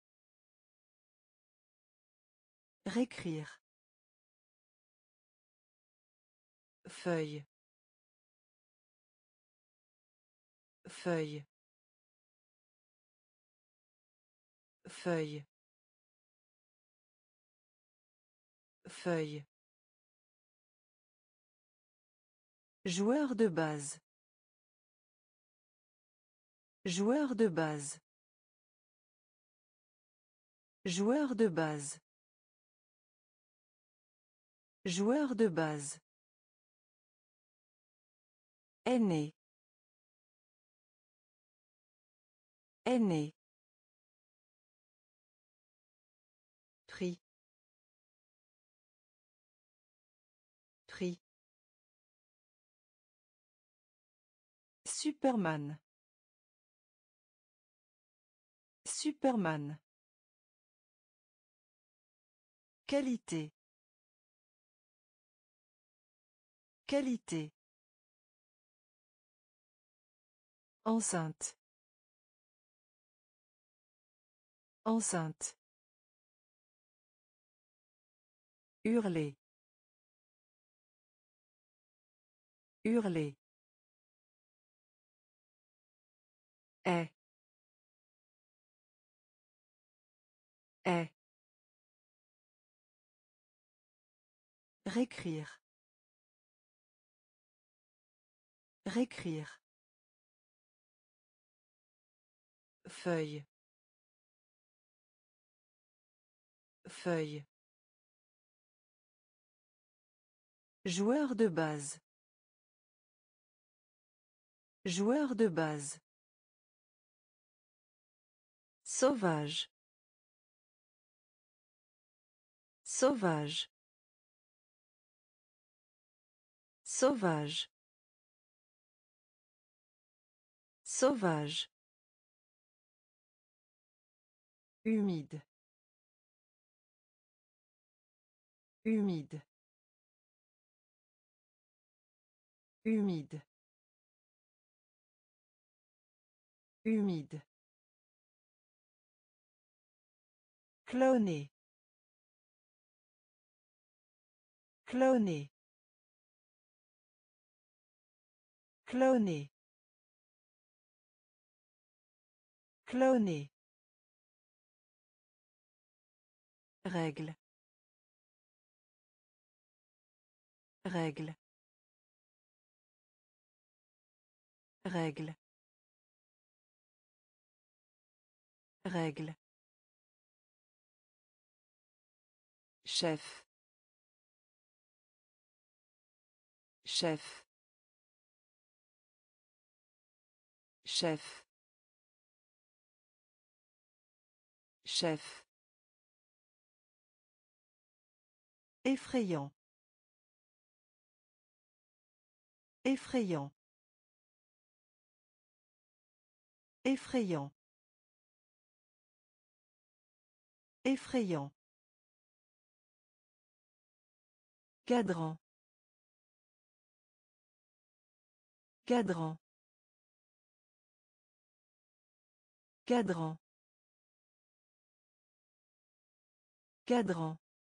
Réécrire. Feuille. Feuille. Feuille. Feuille. Joueur de base. Joueur de base. Joueur de base. Joueur de base. Aîné. Aîné. Prix. Prix. Superman. Superman. Qualité. Qualité. Enceinte. Enceinte. Hurler. Hurler. Est. Est. Réécrire. Réécrire. Feuille. Feuille. Joueur de base. Joueur de base. Sauvage. Sauvage. Sauvage. Sauvage. Humide. Humide. Humide. Humide. Cloner. Cloner. Cloner. Cloner. Règle. Règle. Règle. Règle. Chef. Chef. Chef. Chef. Effrayant. Effrayant. Effrayant. Effrayant. Cadran. Cadran. Cadran. Cadran.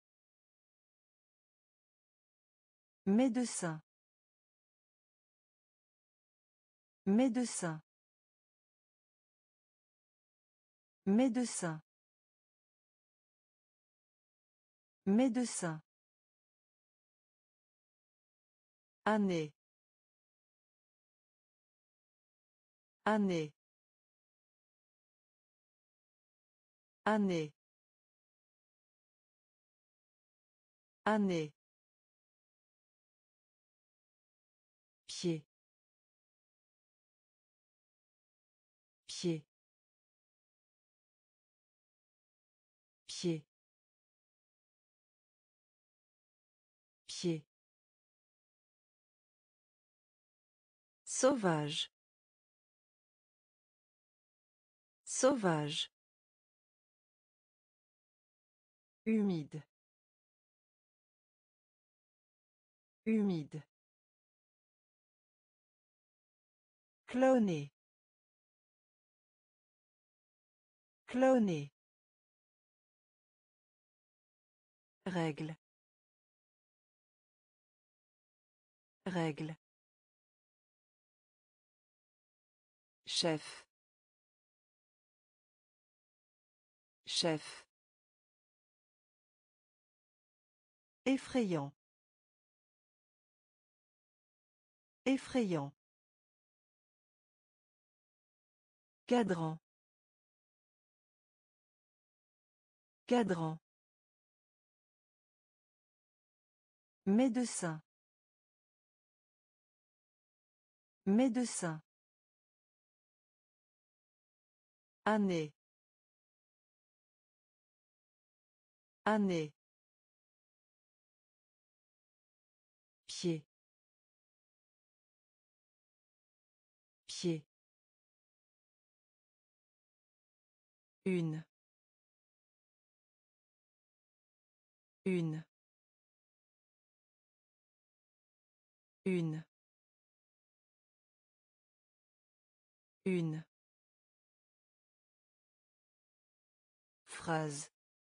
Médecin. Médecin. Médecin. Médecin. Année. Année. Année. Année. Pied. Pied. Pied. Pied. Sauvage. Sauvage. Humide. Humide. Cloner. Cloner. Règle. Règle. Chef. Chef. Effrayant. Effrayant. Cadran. Cadran. Médecin. Médecin. Année. Année. Pied. Pied. Une. Une. Une. Une. Phrase.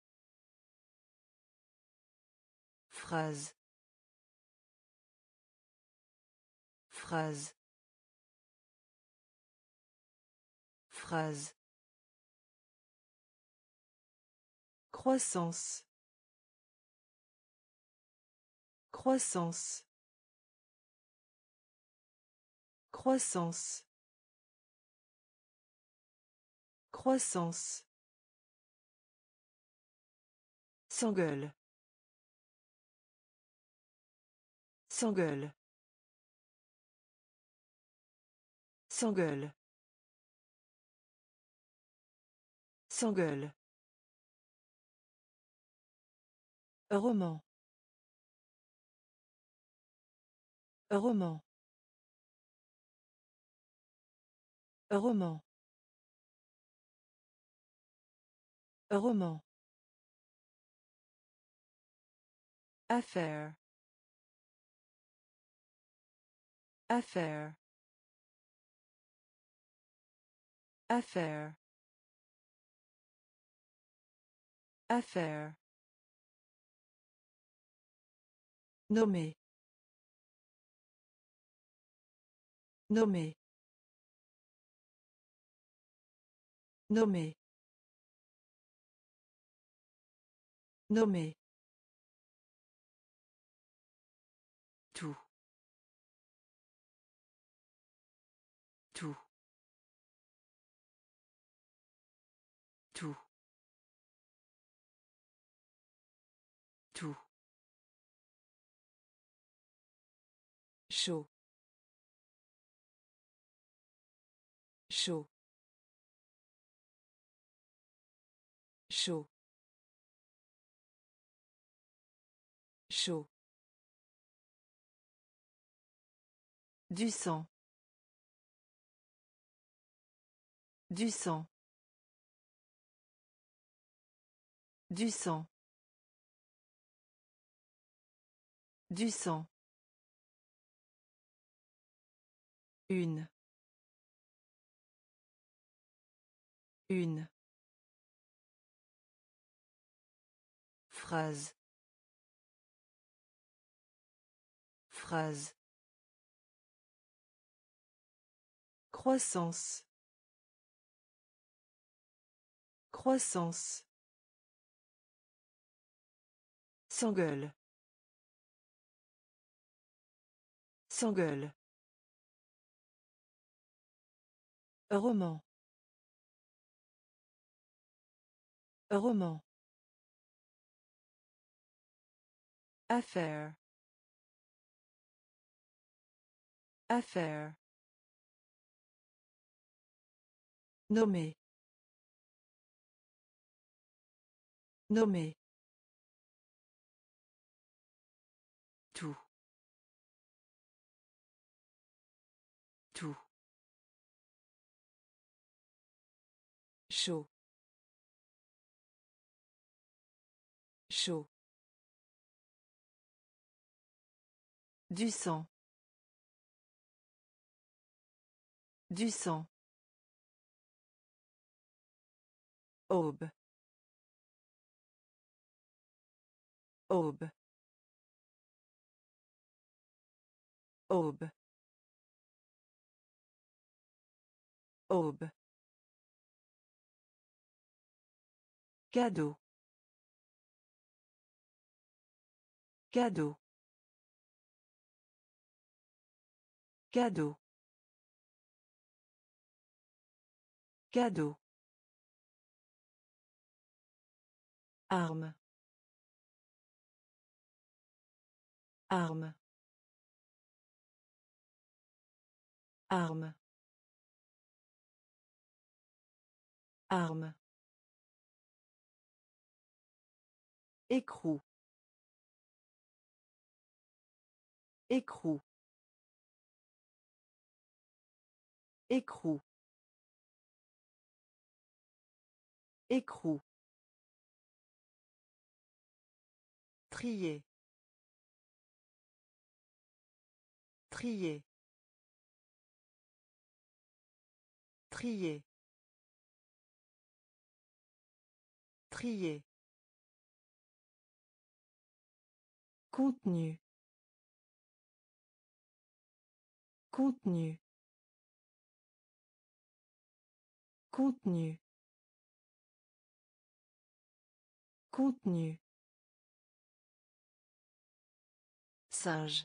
Phrase. Phrase. Phrase. Croissance. Croissance. Croissance. Croissance. S'engueule. S'engueule. S'engueule. S'engueule. Roman. Roman. Roman. Roman. Affaire. Affaire. Affaire. Affaire. Nommer. Nommer. Nommer. Nommer. Tout. Tout. Tout. Tout. Chaud. Chaud. Chaud. Chaud. Du sang. Du sang. Du sang. Du sang. Une. Une. Phrase. Phrase. Croissance. Croissance. S'engueule. S'engueule. Roman. Roman. Affaire. Affaire. Nommer. Nommer. Tout. Tout. Chaud. Chaud. Du sang. Du sang. Aube. Aube. Aube. Aube. Cadeau. Cadeau. Cadeau. Cadeau. Arme. Arme. Arme. Arme. Écrou. Écrou. Écrou. Écrou. Trier. Trier. Trier. Trier. Contenu. Contenu. Contenu. Contenu. Singe.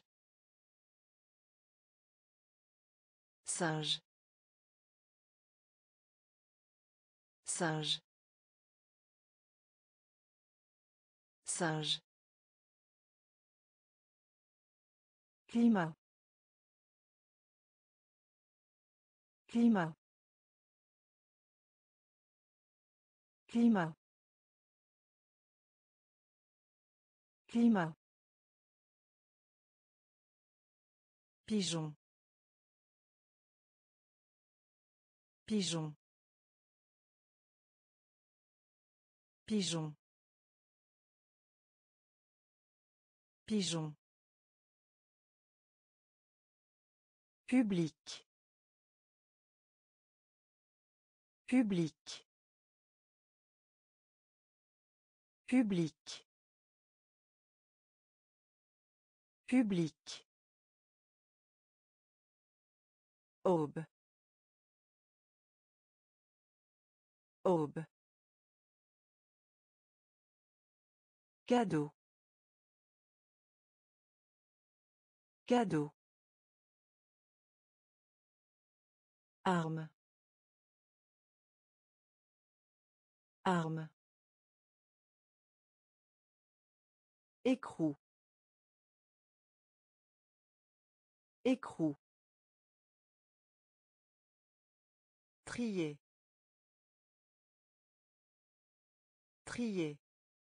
Singe. Singe. Singe. Climat. Climat. Climat. Climat. Pigeon. Pigeon. Pigeon. Pigeon. Public. Public. Public. Public. Aube. Aube. Cadeau. Cadeau. Arme. Arme. Écrou. Écrou. Trier. Trier.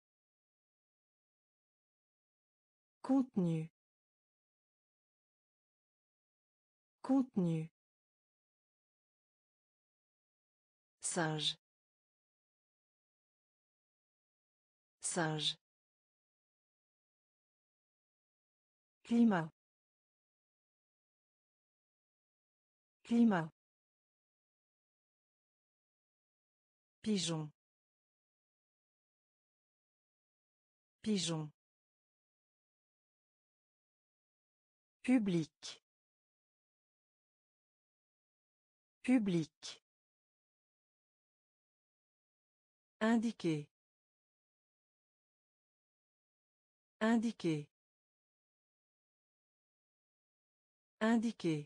Contenu. Contenu. Singe. Singe. Climat. Climat. Pigeon. Pigeon. Public. Public. Indiquer. Indiquer. Indiquer.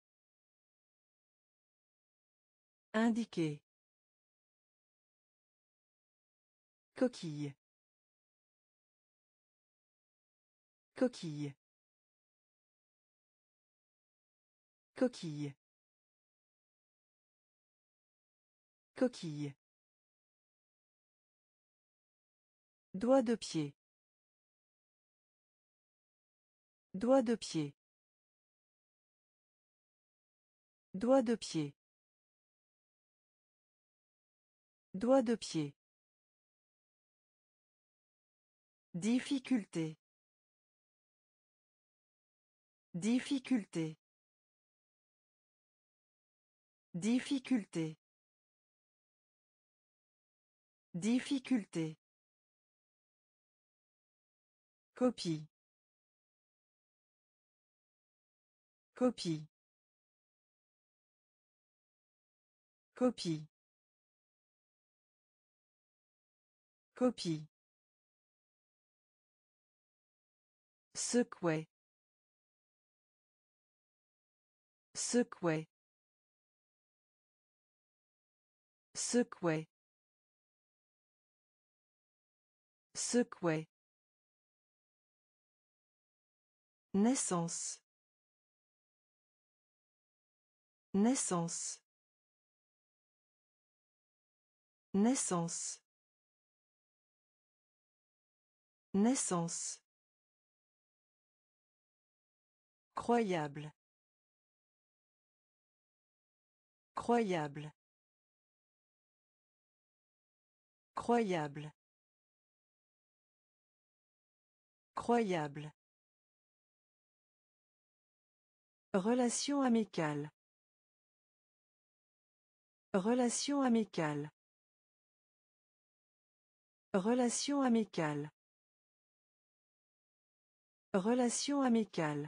Indiquer. Coquille. Coquille. Coquille. Coquille. Doigt de pied. Doigt de pied. Doigt de pied. Doigt de pied. Difficulté. Difficulté. Difficulté. Difficulté. Copie. Copie. Copie. Copie. Secouer. Secouer. Secouer. Secouer. Naissance. Naissance. Naissance. Naissance. Croyable. Croyable. Croyable. Croyable. Relation amicale. Relation amicale. Relation amicale. Relation amicale.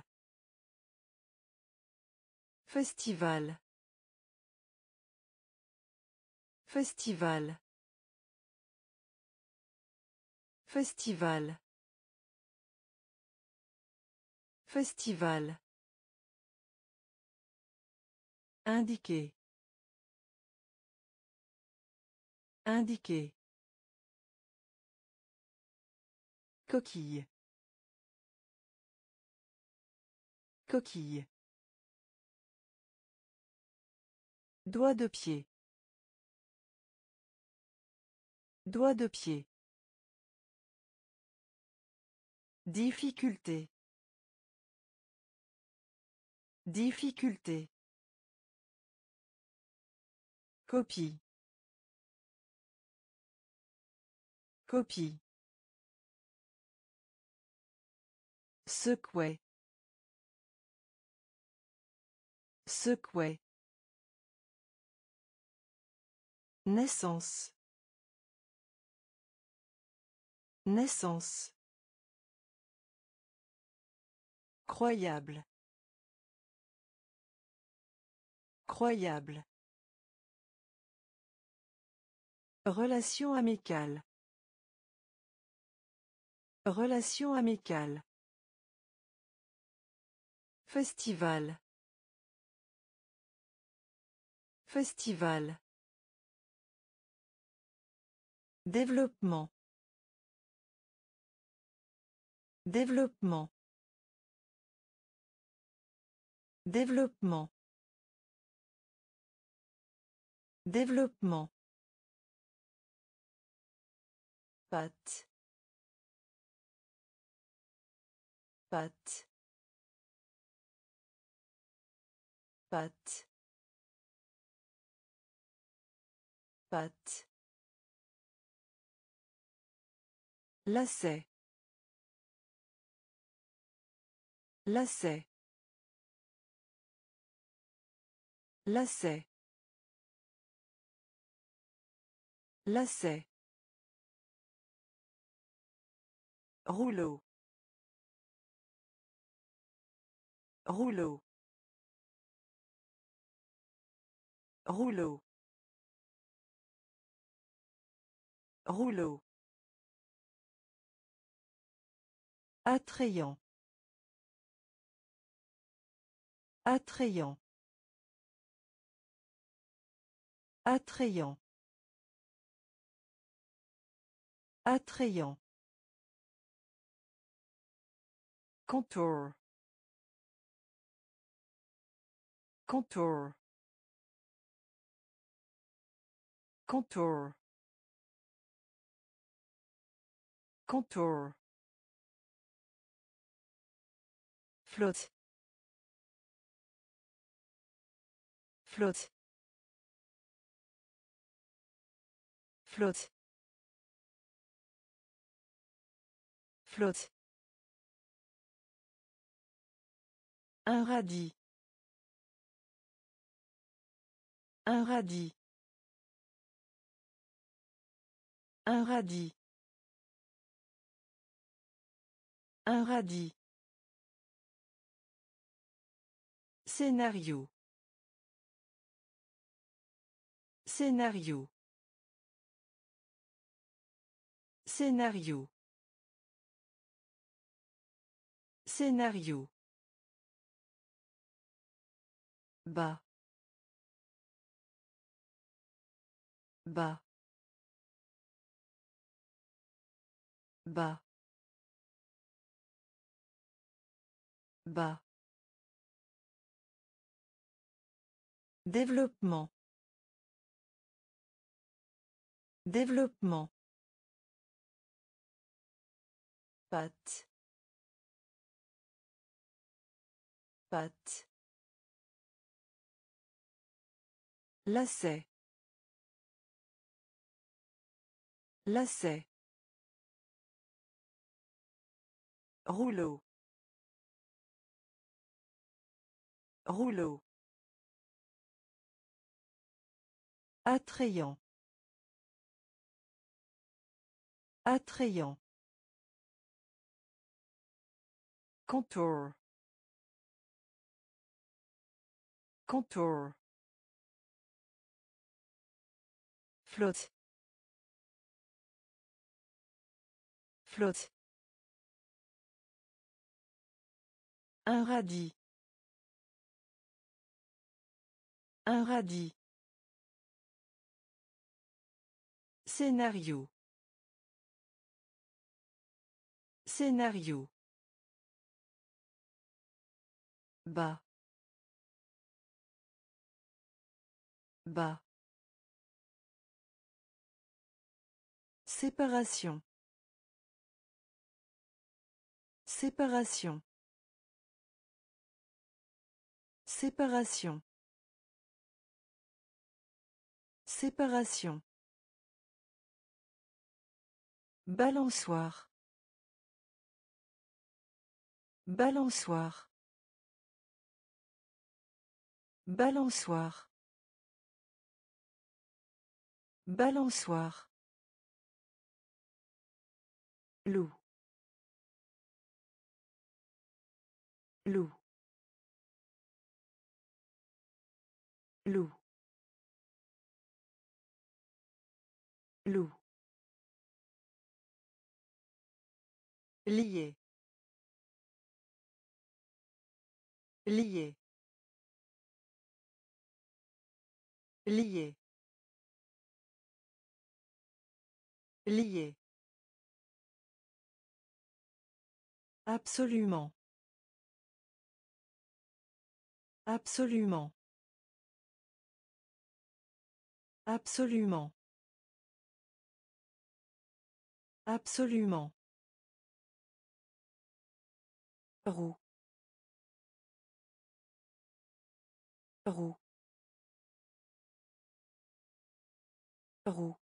Festival. Festival. Festival. Festival. Indiquer. Indiquer. Coquille. Coquille. Doigt de pied. Doigt de pied. Difficulté. Difficulté. Copie. Copie. Secouer. Secouer. Naissance. Naissance. Croyable. Croyable. Relation amicale. Relation amicale. Festival. Festival. Développement. Développement. Développement. Développement. Pâte. Pâte. Pâte. Pâte. Lacet. Lacet. Lacet. Lacet. Rouleau. Rouleau. Rouleau. Rouleau. Attrayant. Attrayant. Attrayant. Attrayant. Contour. Contour. Contour. Contour. Flotte. Flotte. Flotte. Flotte. Un radis. Un radis. Un radis. Un radis. Scénario. Scénario. Scénario. Scénario. Bas. Bas. Bas. Bas. Développement. Développement. Pâte. Pâte. Lacet. Lacet. Rouleau. Rouleau. Attrayant. Attrayant. Contour. Contour. Flotte. Flotte. Un radis. Un radis. Scénario. Scénario. Bas. Bas. Séparation. Séparation. Séparation. Séparation. Balançoire. Balançoire. Balançoire. Balançoire. Loup. Loup. Loup. Loup. Lié. Lié. Lié. Lié. Absolument. Absolument. Absolument. Absolument. Roux. Roux. Roux.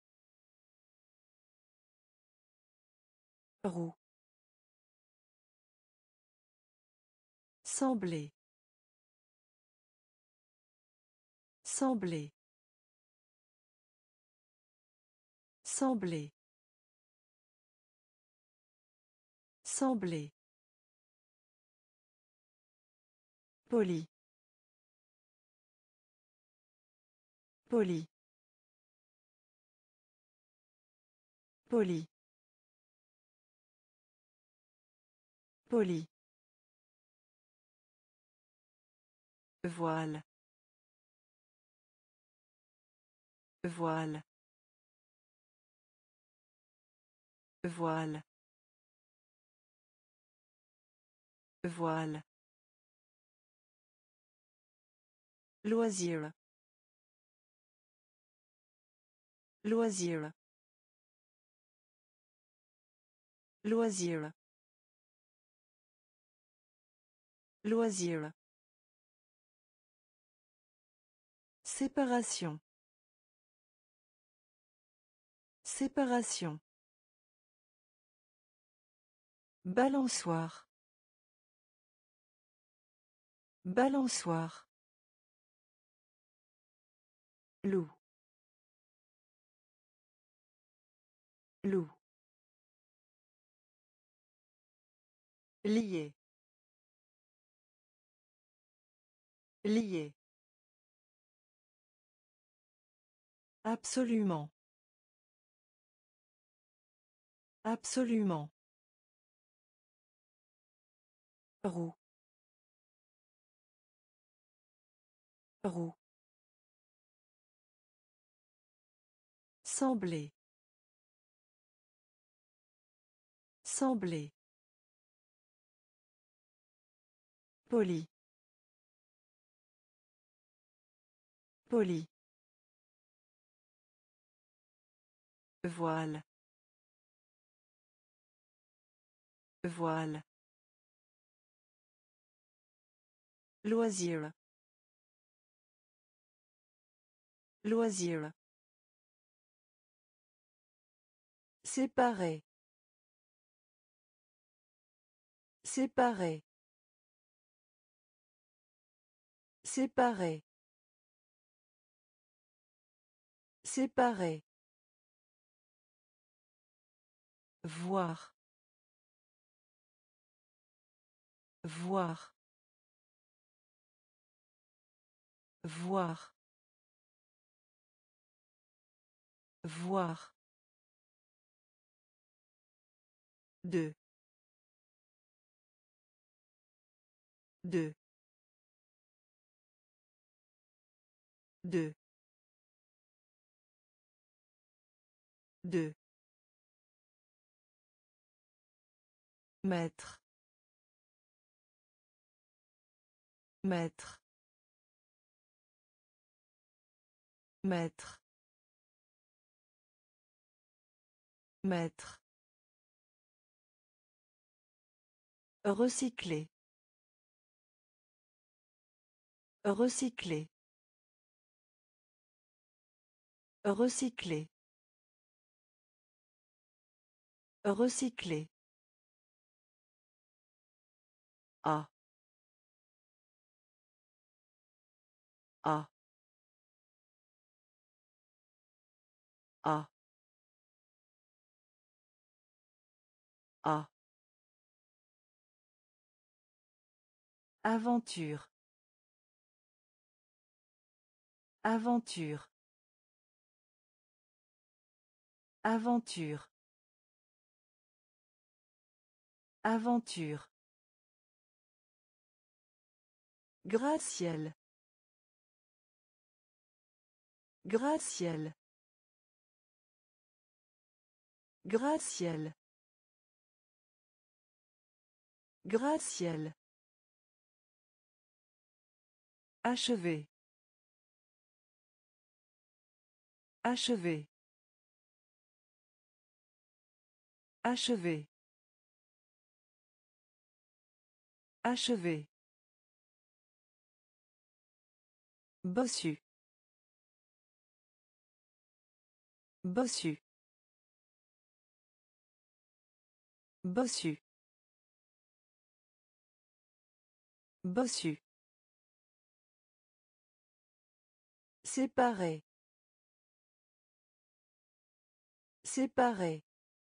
Roux. Sembler. Sembler. Sembler. Sembler. Poli. Poli. Poli. Poli. Voile. Voile. Voile. Voile. Loisir. Loisir. Loisir. Loisir. Séparation. Séparation. Balançoire. Balançoire. Loup. Loup. Lié. Lié. Absolument. Absolument. Roux. Roux. Sembler. Sembler. Poli. Poli. Voile. Voile. Loisir. Loisir. Séparer. Séparer. Séparer. Séparer. Voir. Voir. Voir. Voir. Deux. Deux. Deux. Deux. Maître. Maître. Maître. Maître. Recycler. Recycler. Recycler. Recycler. A. A. A. A. Aventure. Aventure. Aventure. Aventure. Gratte-ciel. Gratte-ciel. Gratte-ciel. Gratte-ciel. Achever. Achever. Achever. Achever. Bossu. Bossu. Bossu. Bossu. Séparer. Séparer.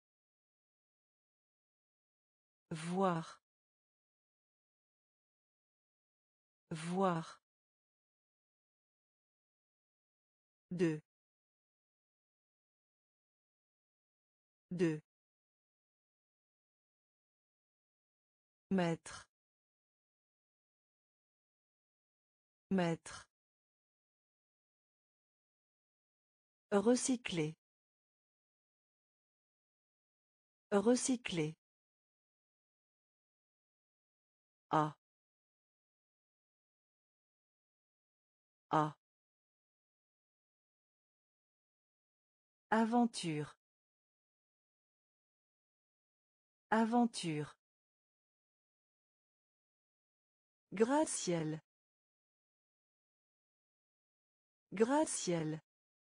Voir. Voir. Deux. Deux. Maître. Maître. Recycler. Recycler. A. A. Aventure. Aventure. Gratte-ciel. Gratte-ciel.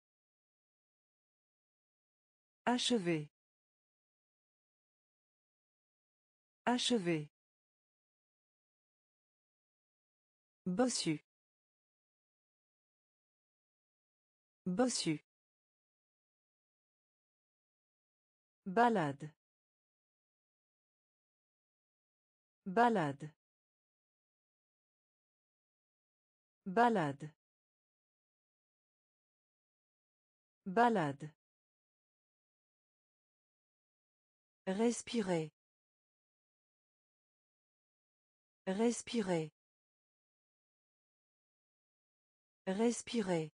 Achever. Achever. Bossu. Bossu. Balade. Balade. Balade. Balade. Respirer. Respirer. Respirer.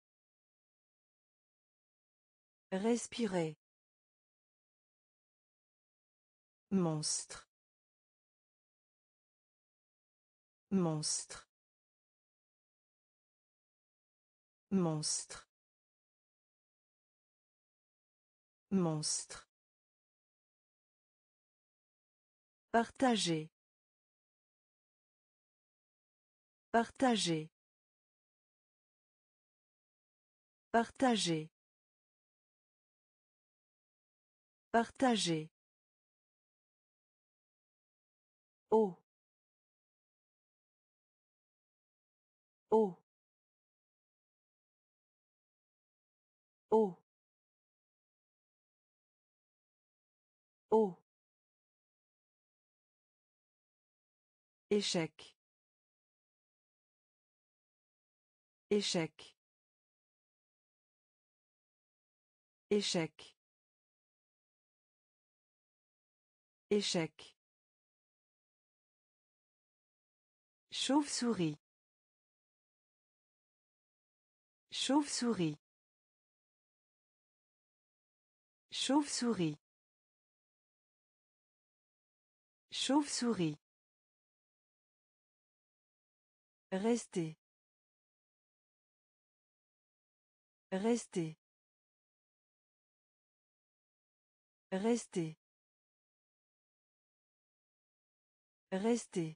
Respirer. Monstre. Monstre. Monstre. Monstre. Partager. Partager. Partager. Partager. Eau. Eau. Eau. Eau. Échec. Échec. Échec. Échec. Chauve-souris. Chauve-souris. Chauve-souris. Chauve-souris. Rester. Rester. Rester. Rester.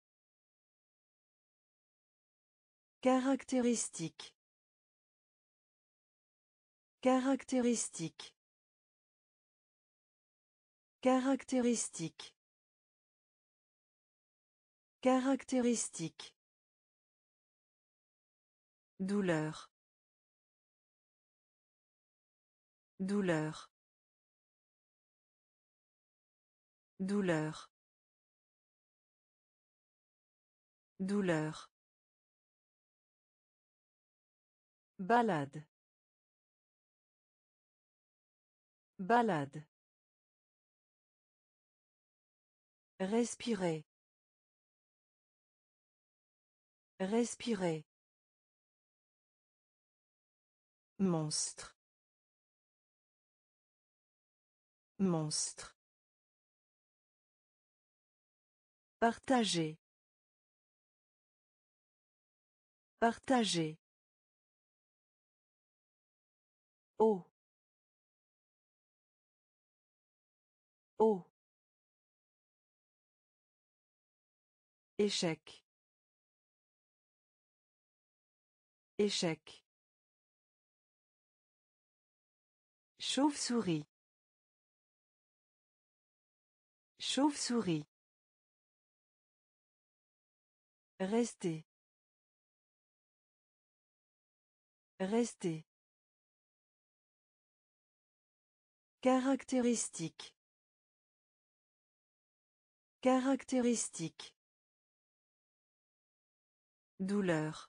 Caractéristique. Caractéristique. Caractéristique. Caractéristique. Douleur. Douleur. Douleur. Douleur. Balade. Balade. Respirer. Respirer. Monstre. Monstre. Partager. Partager. Eau. Eau. Échec. Échec. Chauve-souris. Chauve-souris. Rester. Rester. Caractéristique. Caractéristique. Douleur.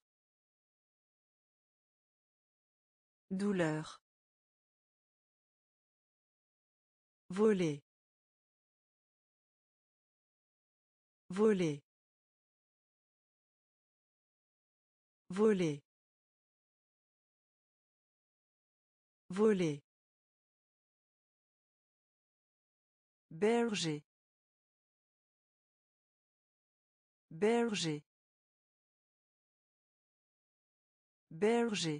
Douleur. Voler. Voler. Voler. Voler. Berger. Berger. Berger.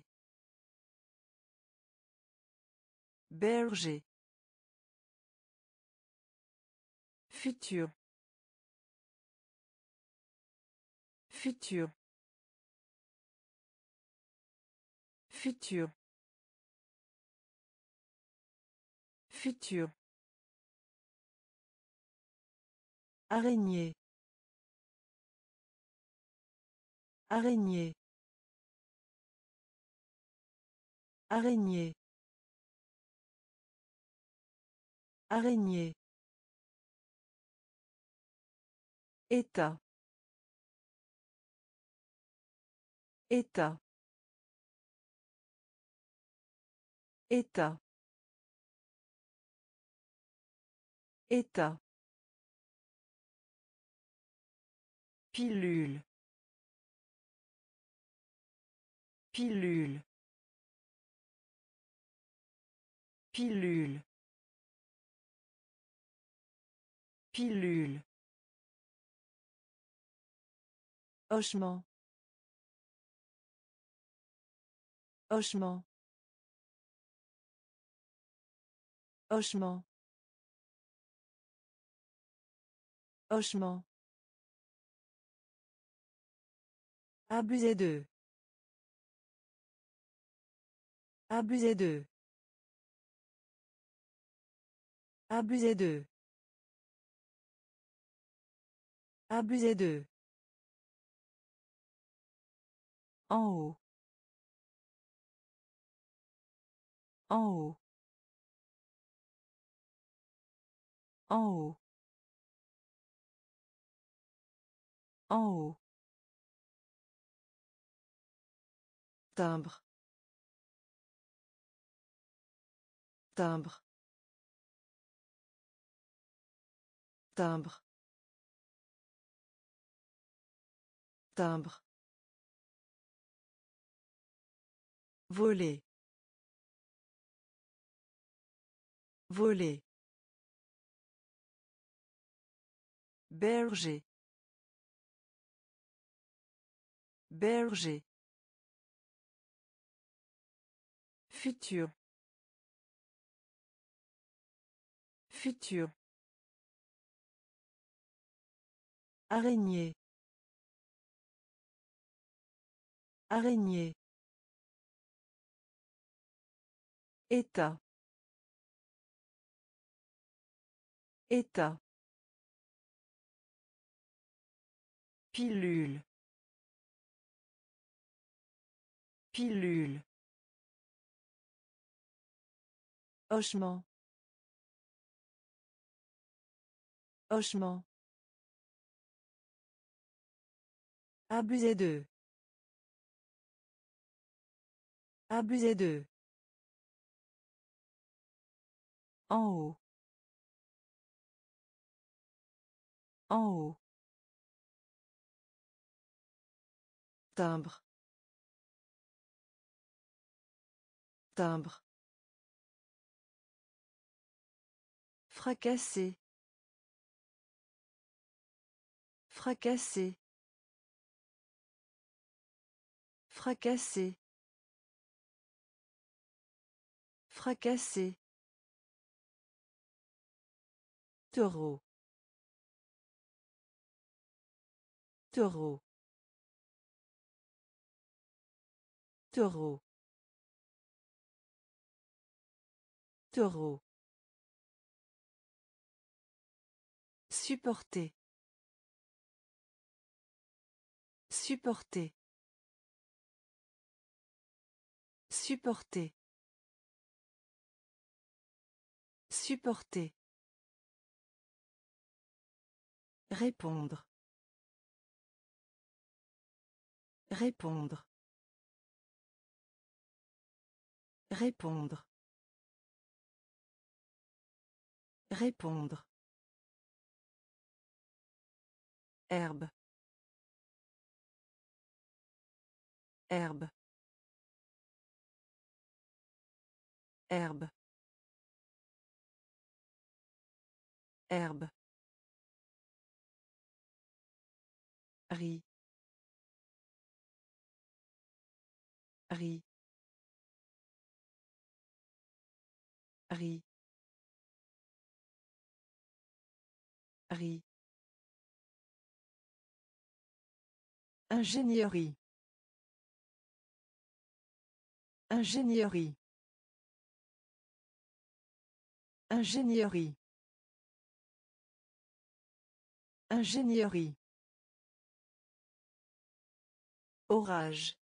Berger. Futur. Futur. Futur. Futur. Araignée. Araignée. Araignée. Araignée. État. État. État. État. Pilule. Pilule. Pilule. Pilule. Hochement. Hochement. Hochement. Hochement. Abuser d'eux. Abuser d'eux. Abuser de. Abuser de. En haut. En haut. En haut. En haut. Timbre. Timbre. Timbre. Timbre. Voler. Voler. Berger. Berger. Futur. Futur. Araignée. Araignée. État. État. Pilule. Pilule. Hochement. Hochement. Abuser de. Abuser de. En haut. En haut. Timbre. Timbre. Fracasser. Fracasser. Fracasser. Fracasser. Taureau. Taureau. Taureau. Taureau. Supporter. Supporter. Supporter. Supporter. Répondre. Répondre. Répondre. Répondre. Herbe. Herbe. Herbe. Herbe. Riz. Riz. Riz. Riz. Ingénierie. Ingénierie. Ingénierie. Ingénierie. Orage.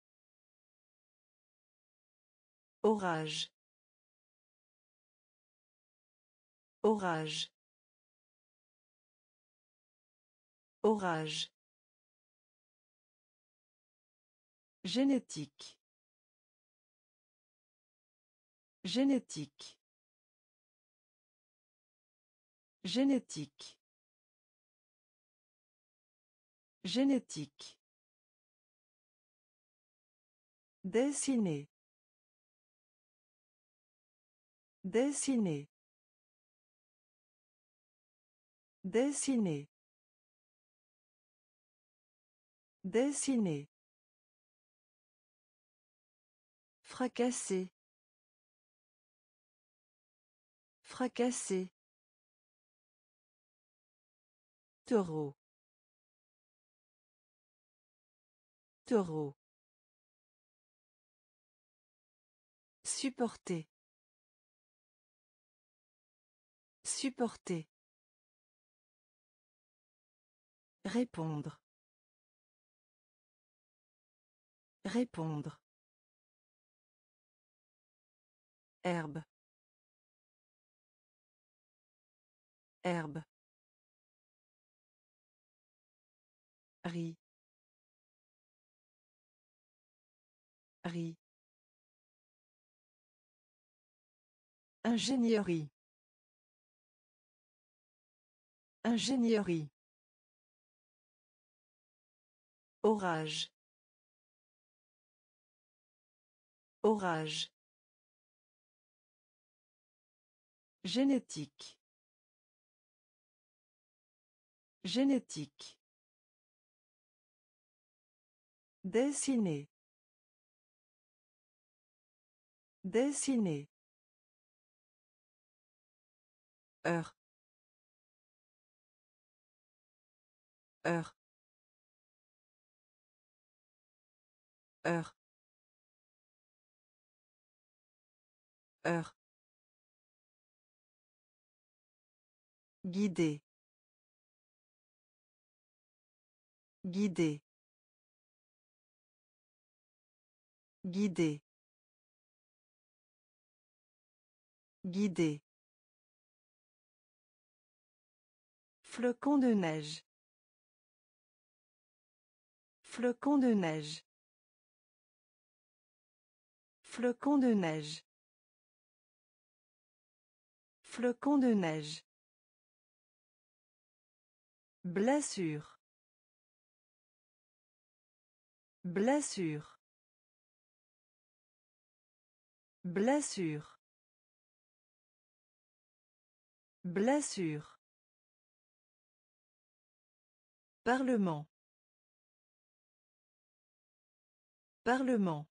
Orage. Orage. Orage. Génétique. Génétique. Génétique. Génétique. Dessiner. Dessiner. Dessiner. Dessiner. Fracasser. Fracasser. Taureau. Taureau. Supporter. Supporter. Répondre. Répondre. Herbe. Herbe. Riz. Riz. Ingénierie. Ingénierie. Orage. Orage. Génétique. Génétique. Dessiner. Dessiner. Heure. Heure. Heure. Heure. Guider. Guider. Guider. Guider. Flocon de neige. Flocon de neige. Flocon de neige. Flocon de neige. Blessure. Blessure. Blessure. Blessure. Parlement. Parlement.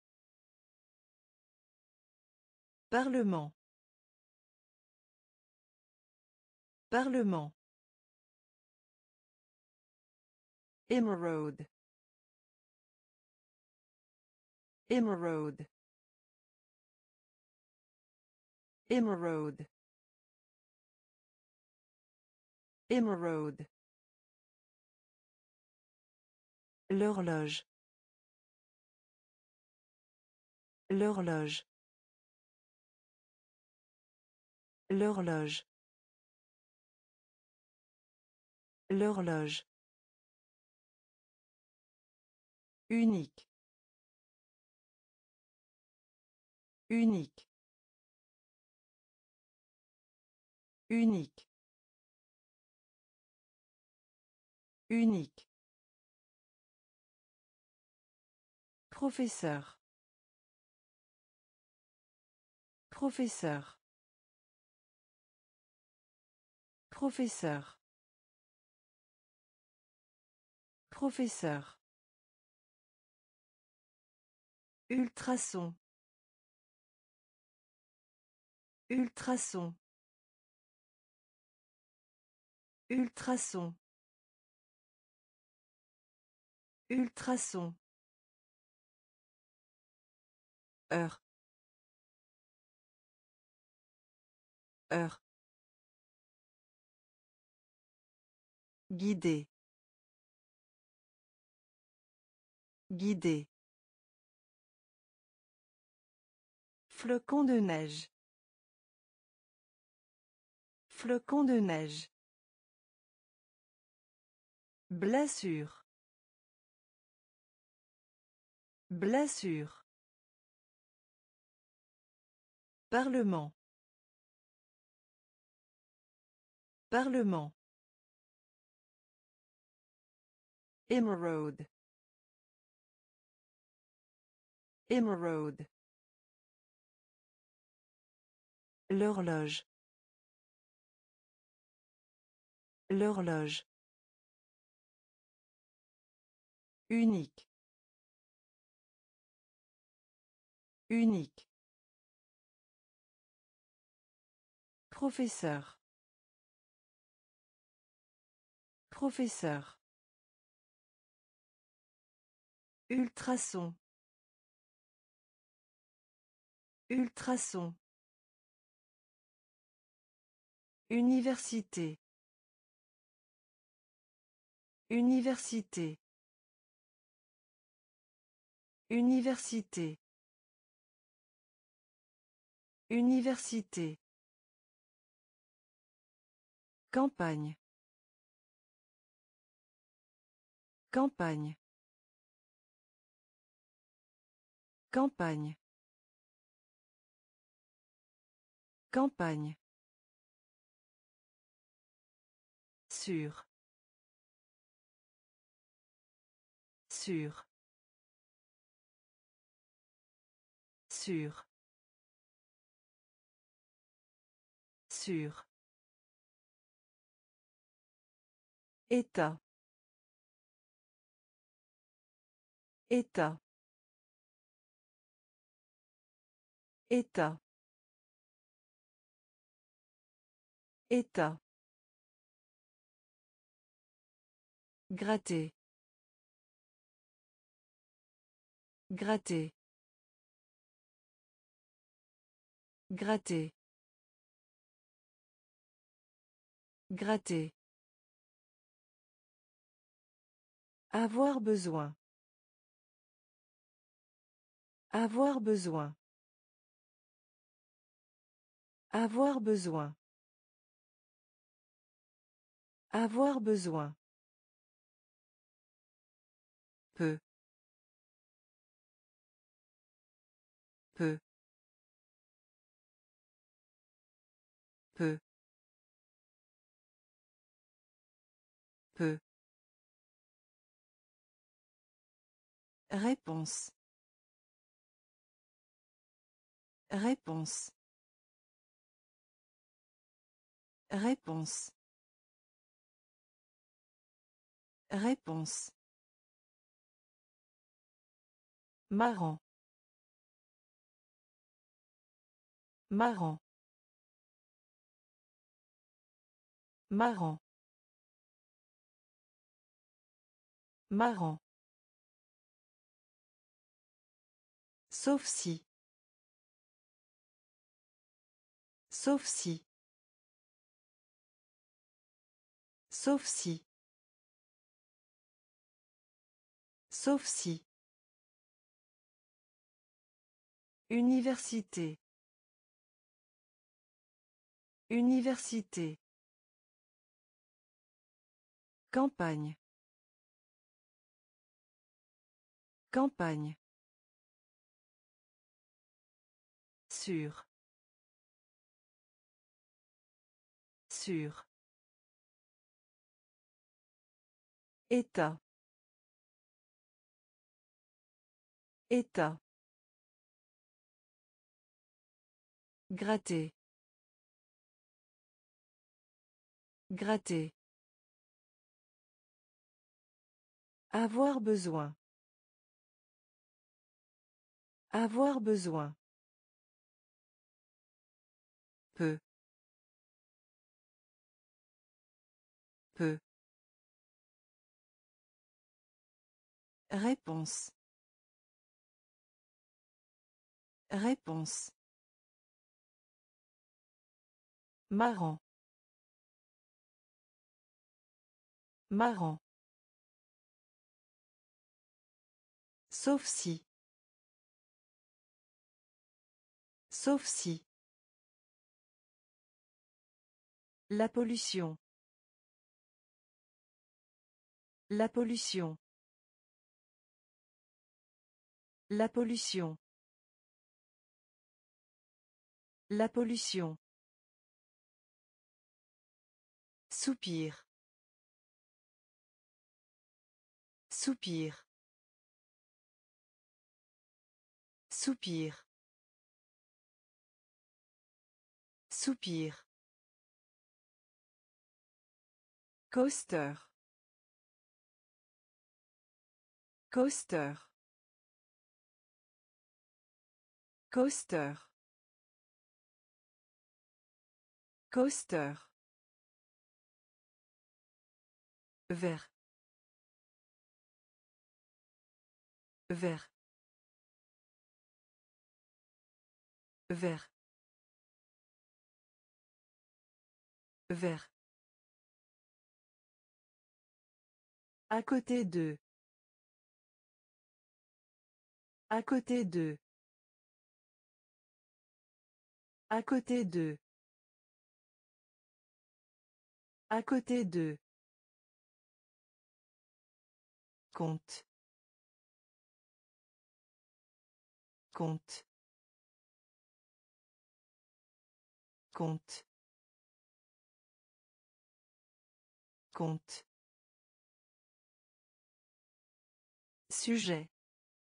Parlement. Parlement. Émeraude. Émeraude. Émeraude. Émeraude. L'horloge. L'horloge. L'horloge. L'horloge. Unique. Unique. Unique. Unique. Professeur. Professeur. Professeur. Professeur. Ultrason. Ultrason. Ultrason. Ultrason. Heure. Heure. Guider. Guider. Flocon de neige. Flocon de neige. Blessure. Blessure. Parlement. Parlement. Émeraude. Émeraude. L'horloge. L'horloge. Unique. Unique. Professeur. Professeur. Ultrason. Ultrason. Université. Université. Université. Université. Campagne. Campagne. Campagne. Campagne. Sûr. Sûr. Sûr. Sûr. État. État. État. État. Gratter. Gratter. Gratter. Gratter. Avoir besoin. Avoir besoin. Avoir besoin. Avoir besoin. Peu. Peu. Peu. Peu. Réponse. Réponse. Réponse. Réponse. Marrant. Marrant. Marrant. Marrant. Sauf si. Sauf si. Sauf si. Sauf si. Université. Université. Campagne. Campagne. Sûr. Sûr. État. État. Gratter. Gratter. Avoir besoin. Avoir besoin. Peu. Peu. Réponse. Réponse. Marrant. Marrant. Sauf si. Sauf si. La pollution. La pollution. La pollution. La pollution. Soupir. Soupir. Soupir. Soupir. Coaster. Coaster. Coaster. Coaster. Vert. Vert. Vert. Vers. À côté de. À côté de. À côté de. À côté de. Compte. Compte. Compte. Compte. Sujet.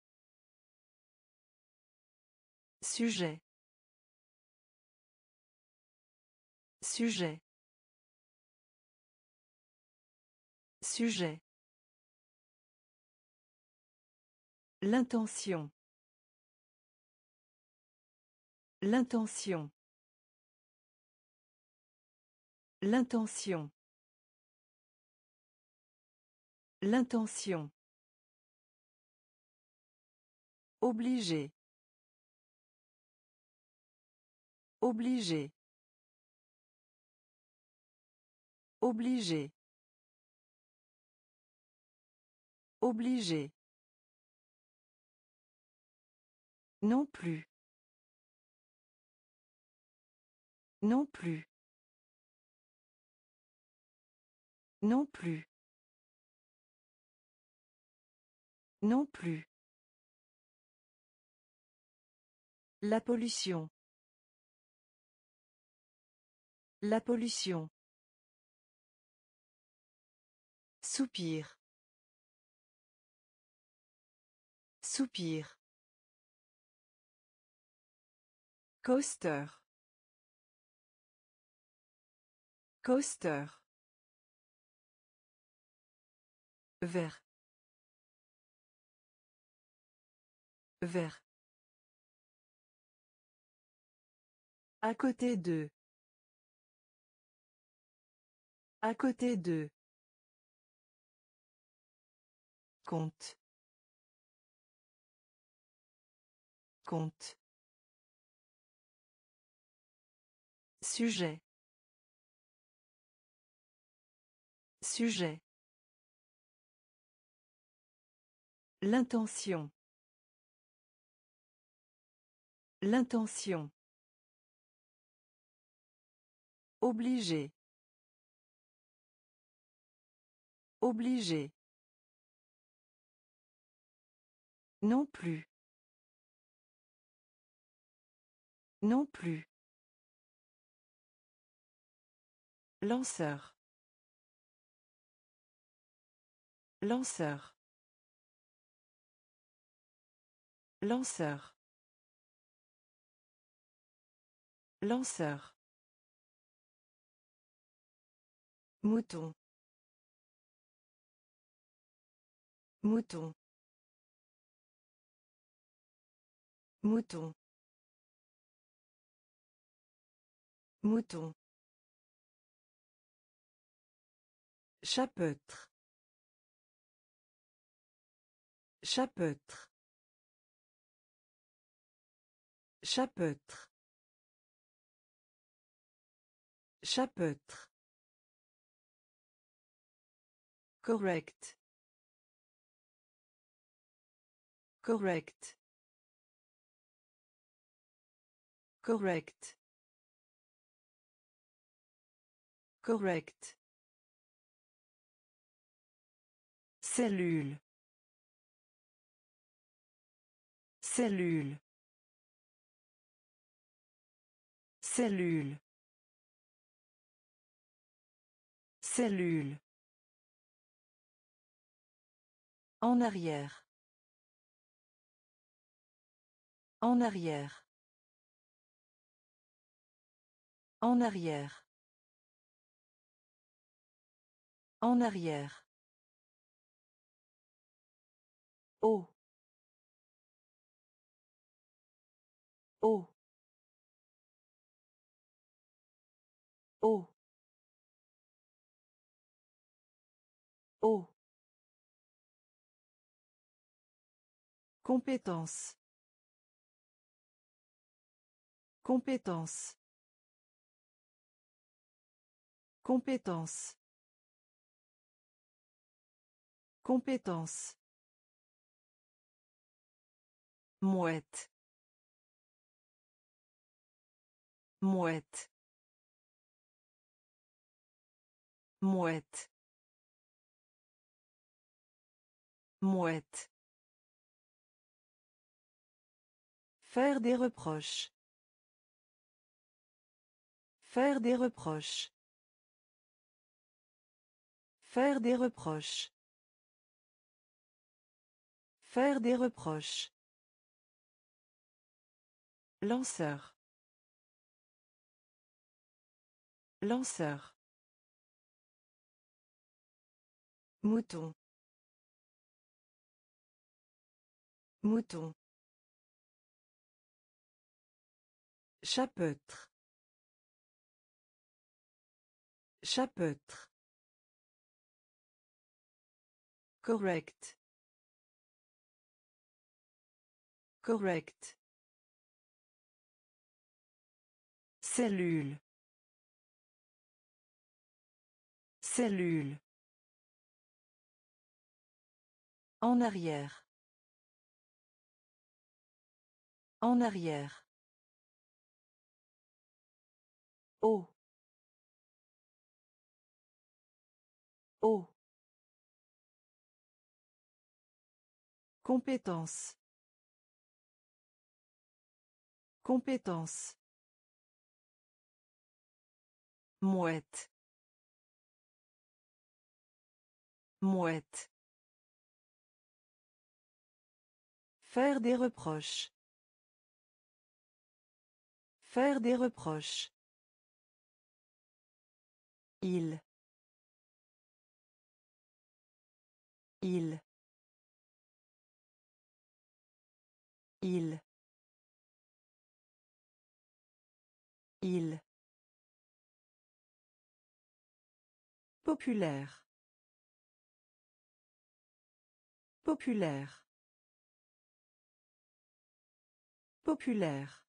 Sujet. Sujet. Sujet. L'intention. L'intention. L'intention. L'intention. Obligé. Obligé. Obligé. Obligé. Non plus. Non plus. Non plus. Non plus. La pollution. La pollution. Soupir. Soupir. Coaster. Coaster. Vers. Vers. À côté de. À côté de. Compte. Compte. Sujet. Sujet. L'intention. L'intention. Obligé. Obligé. Non plus. Non plus. Lanceur. Lanceur. Lanceur. Lanceur. Mouton. Mouton. Mouton. Mouton. Chapeautre. Chapeautre. Chapeautre. Chapeautre. Correct. Correct. Correct. Correct. Cellule. Cellule. Cellule. Cellule. En arrière. En arrière. En arrière. En arrière. Oh. Oh. Oh. Oh. Compétence. Compétence. Compétence. Compétence. Mouette. Mouette. Mouette. Mouette. Faire des reproches. Faire des reproches. Faire des reproches. Faire des reproches. Lanceur. Lanceur. Mouton. Mouton. Chapeautre. Chapeautre. Correct. Correct. Cellule. Cellule. En arrière. En arrière. Oh. Oh. Compétence. Compétence. Mouette. Mouette. Faire des reproches. Faire des reproches. Il. Il. Il. Il. Populaire. Populaire. Populaire.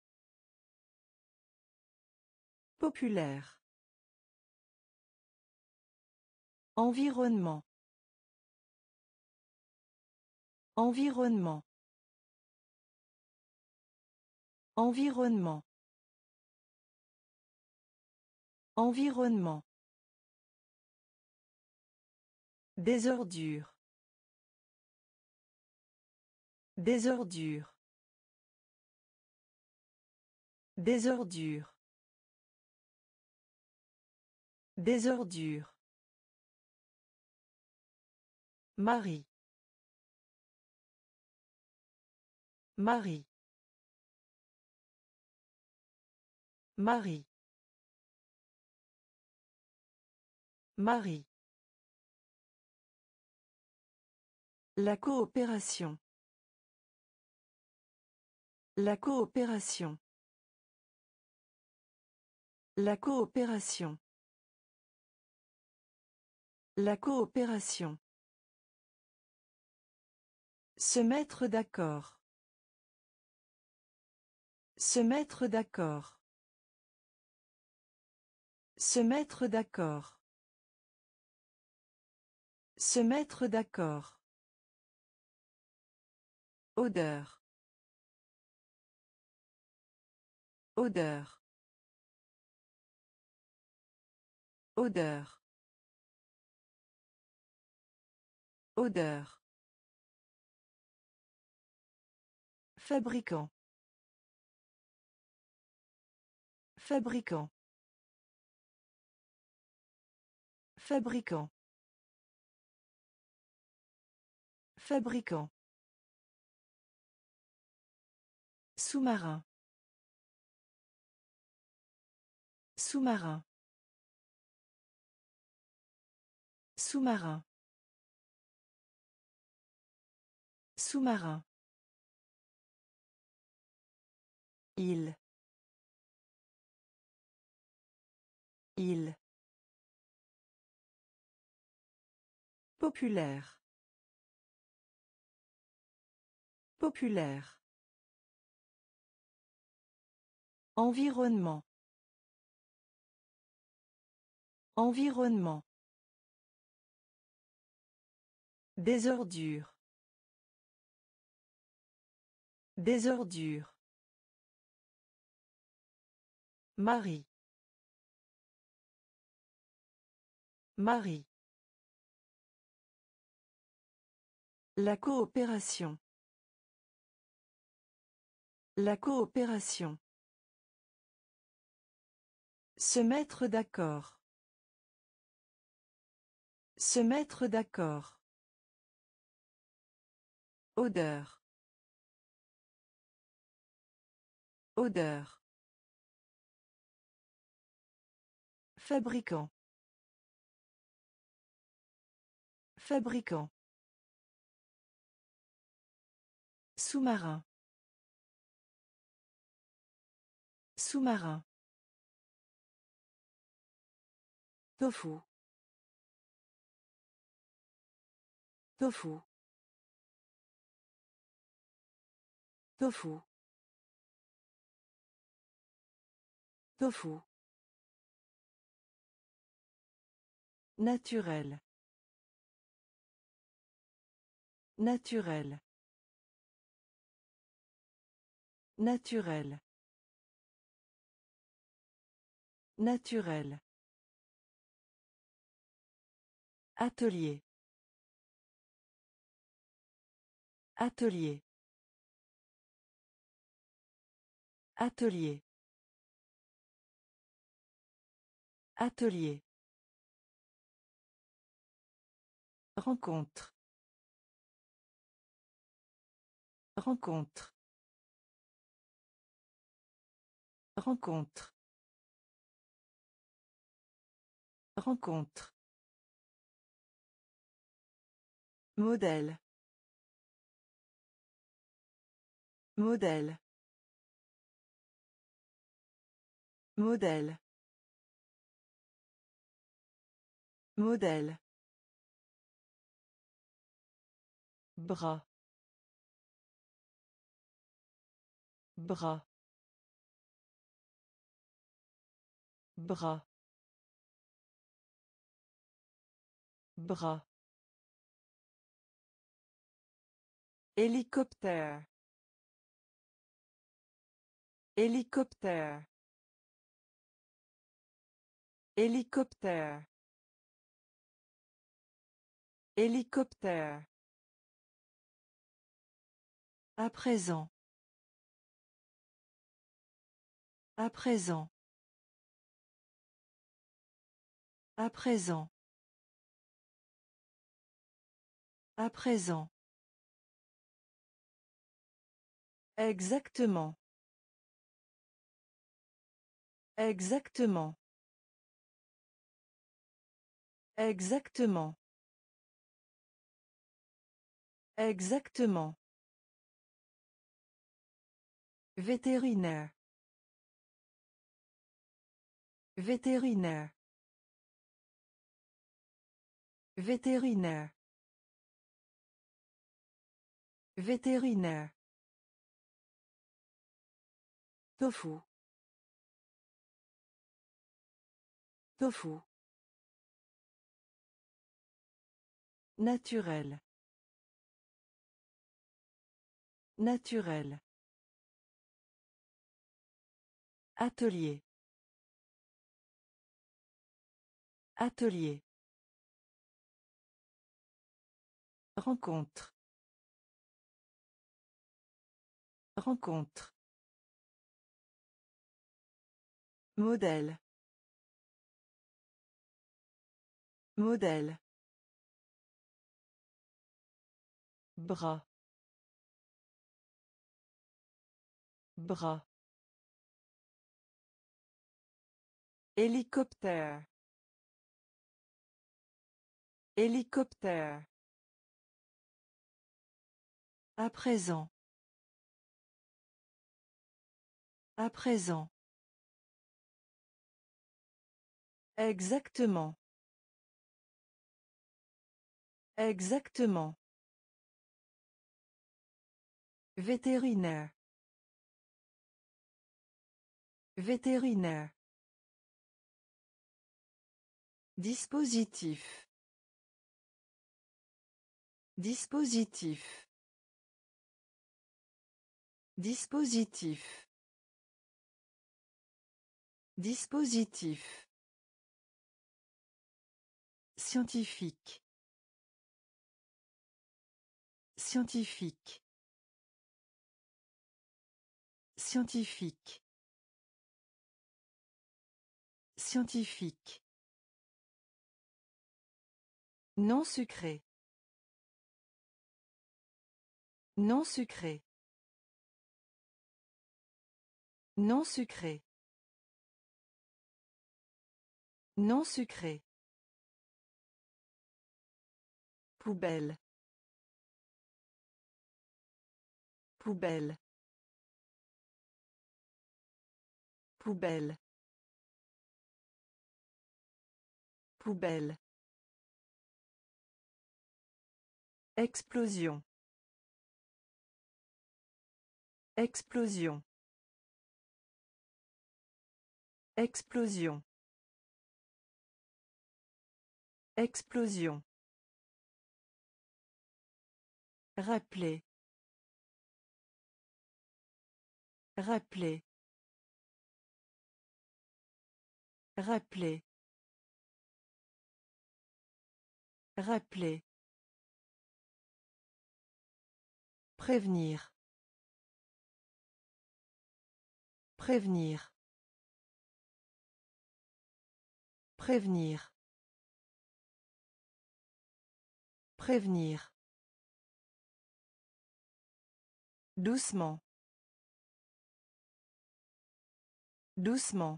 Populaire. Environnement. Environnement. Environnement. Environnement. Des ordures. Des ordures. Des ordures. Des ordures. Marie. Marie. Marie. Marie. La coopération. La coopération. La coopération. La coopération. Se mettre d'accord. Se mettre d'accord. Se mettre d'accord. Se mettre d'accord. Odeur. Odeur. Odeur. Odeur. Fabricant. Fabricant. Fabricant. Fabricant. Sous-marin. Sous-marin. Sous-marin. Sous-marin. Il. Il. Populaire. Populaire. Environnement. Environnement. Désordure. Désordure. Marie. Marie. La coopération. La coopération. Se mettre d'accord. Se mettre d'accord. Odeur. Odeur. Fabricant. Fabricant. Sous-marin. Sous-marin. Tofu. Tofu. Tofu. Tofu. Naturel. Naturel. Naturel. Naturel. Atelier. Atelier. Atelier. Atelier. Rencontre. Rencontre. Rencontre. Rencontre. Modèle. Modèle. Modèle. Modèle. Bras. Bras. Bras. Bras. Hélicoptère. Hélicoptère. Hélicoptère. Hélicoptère. À présent. À présent. À présent. À présent. Exactement. Exactement. Exactement. Exactement. Vétérinaire. Vétérinaire. Vétérinaire. Vétérinaire. Tofu. Tofu. Naturel. Naturel. Atelier. Atelier. Rencontre. Rencontre. Modèle. Modèle. Bras. Bras. Hélicoptère. Hélicoptère. À présent. À présent. Exactement. Exactement. Vétérinaire. Vétérinaire. Dispositif. Dispositif. Dispositif. Dispositif. Scientifique. Scientifique. Scientifique. Scientifique. Non sucré. Non sucré. Non sucré. Non sucré. Poubelle. Poubelle. Poubelle. Poubelle. Explosion. Explosion. Explosion. Explosion. Rappeler. Rappeler. Rappeler. Rappeler. Prévenir. Prévenir. Prévenir. Prévenir. Doucement. Doucement.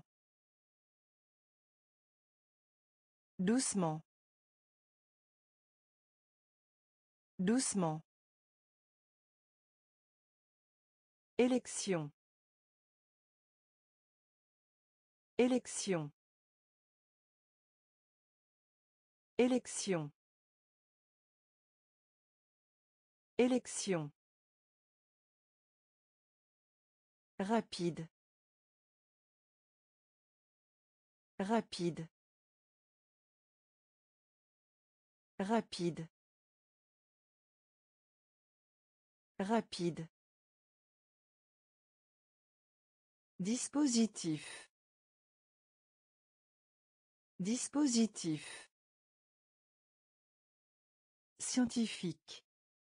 Doucement. Doucement. Élection. Élection. Élection. Élection. Rapide. Rapide. Rapide. Rapide. Dispositif. Dispositif. Scientifique.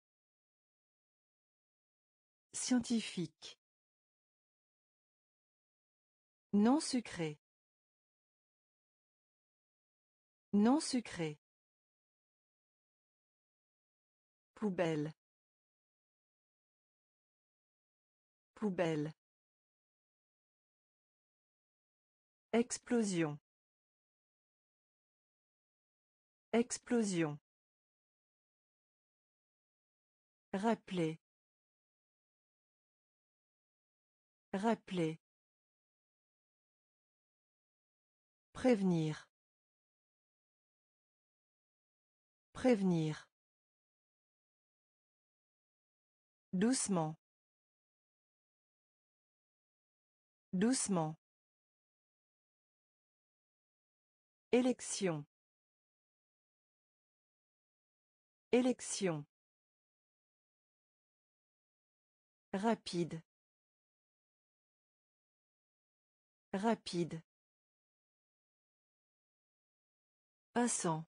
Scientifique. Non sucré. Non sucré. Poubelle. Poubelle. Explosion. Explosion. Rappeler. Rappeler. Prévenir. Prévenir. Doucement. Doucement. Élection. Élection. Rapide. Rapide. Passant.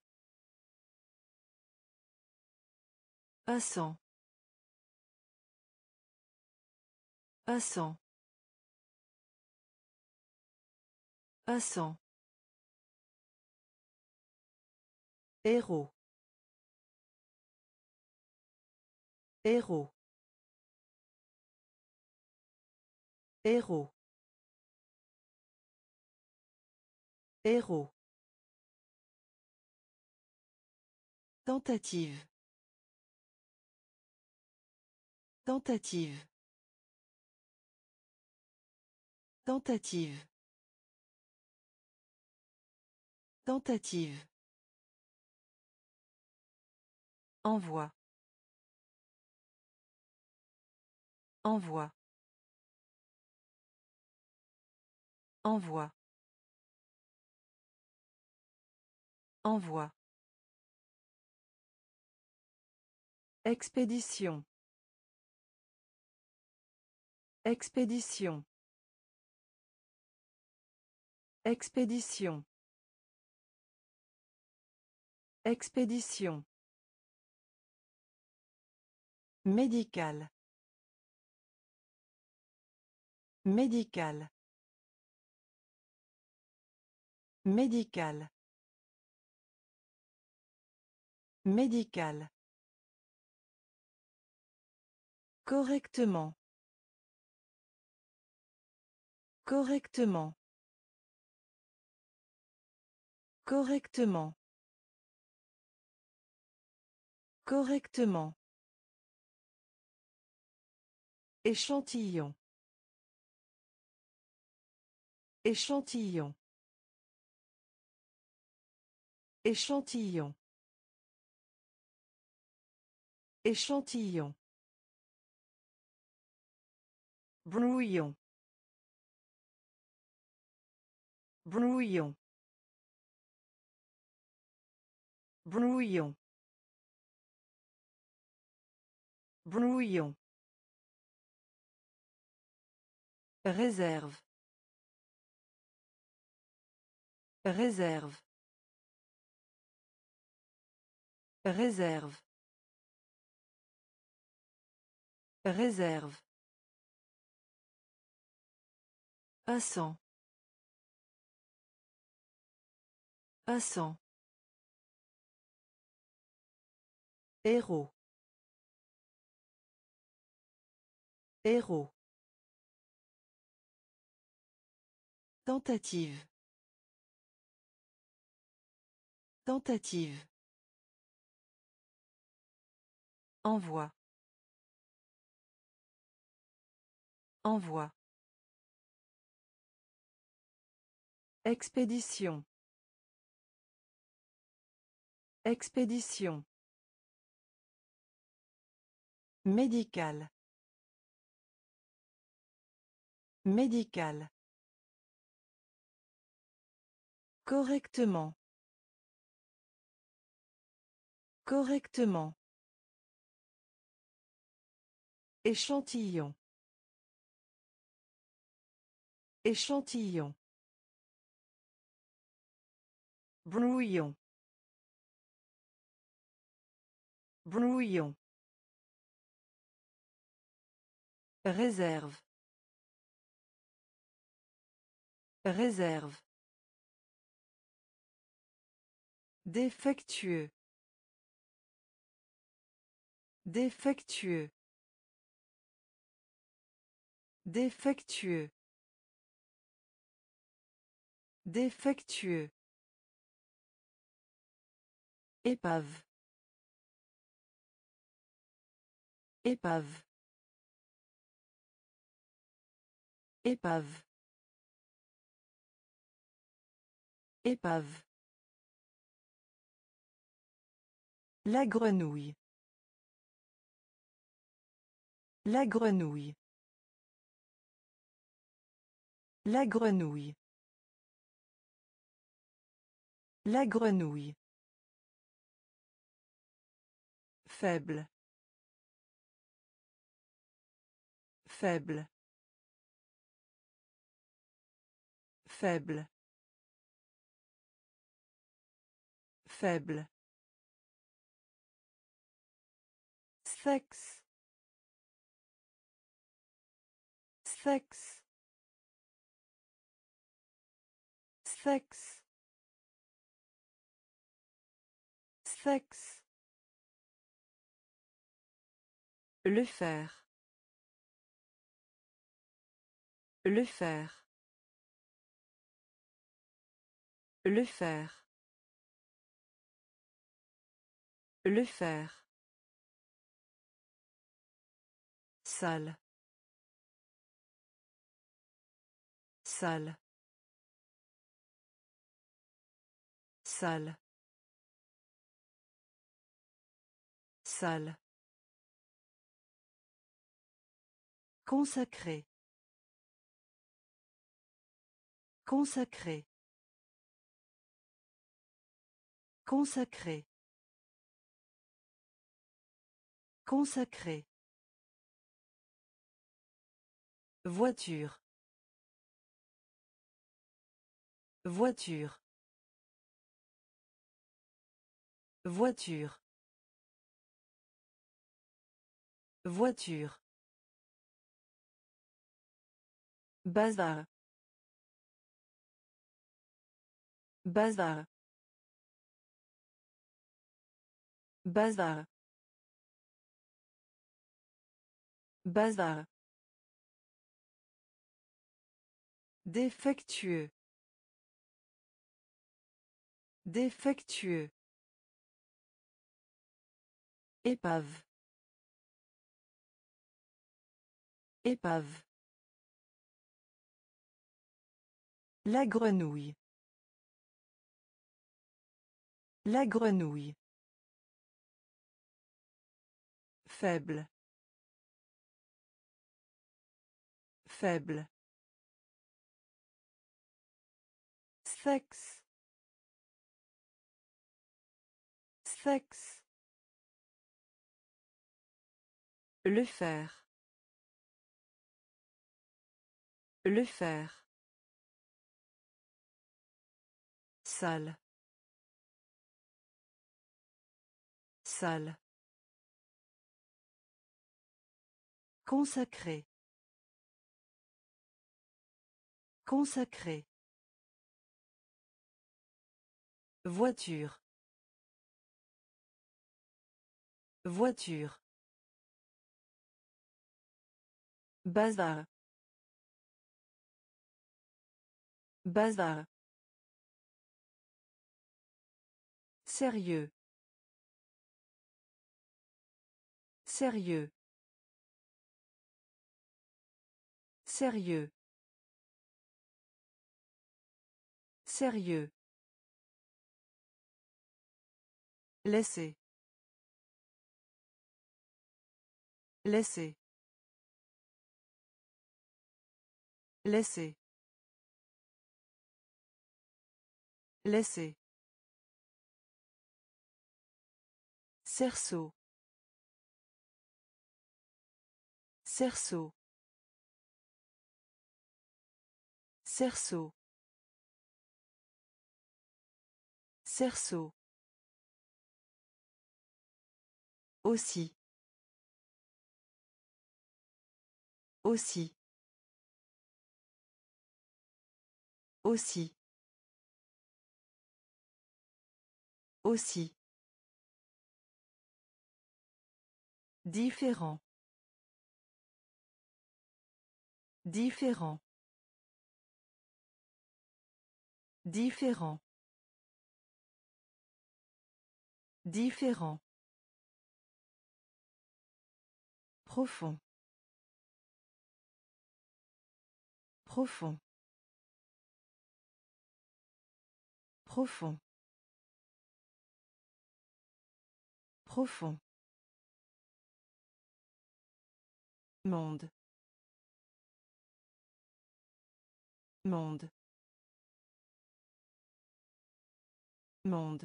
Passant. Passant. Passant. Héros. Héros. Héros. Héros. Tentative. Tentative. Tentative. Tentative. Envoi. Envoi. Envoi. Envoi. Expédition. Expédition. Expédition. Expédition. Médical. Médical. Médical. Médical. Correctement. Correctement. Correctement. Correctement. Échantillon. Échantillon. Échantillon. Échantillon. Brouillon. Brouillon. Brouillon. Brouillon. Réserve. Réserve. Réserve. Réserve. Passant. Passant. Héros. Héros. Tentative. Tentative. Envoi. Envoi. Expédition. Expédition. Médical. Médical. Correctement. Correctement. Échantillon. Échantillon. Brouillon. Brouillon. Réserve. Réserve. Défectueux. Défectueux. Défectueux. Défectueux. Épave. Épave. Épave. Épave. La grenouille. La grenouille. La grenouille. La grenouille. Faible. Faible. Faible. Faible. Sexe. Sexe. Sexe. Sexe. Le faire. Le faire. Le faire. Le faire. Salle. Salle. Salle. Salle. Consacré. Consacré. Consacré. Consacré. Voiture. Voiture. Voiture. Voiture. Bazar. Bazar. Bazar. Bazar. Défectueux. Défectueux. Épave. Épave. La grenouille. La grenouille. Faible. Faible. Sexe. Sexe. Le faire. Le faire. Salle. Salle. Consacré. Consacré. Voiture. Voiture. Bazar. Bazar. Sérieux. Sérieux. Sérieux. Sérieux. Laisser. Laisser. Laisser. Laisser. Cerceau. Cerceau. Cerceau. Cerceau. Aussi. Aussi. Aussi. Aussi. Différent. Différent. Différent. Différent. Profond. Profond. Profond. Profond. Monde. Monde. Monde.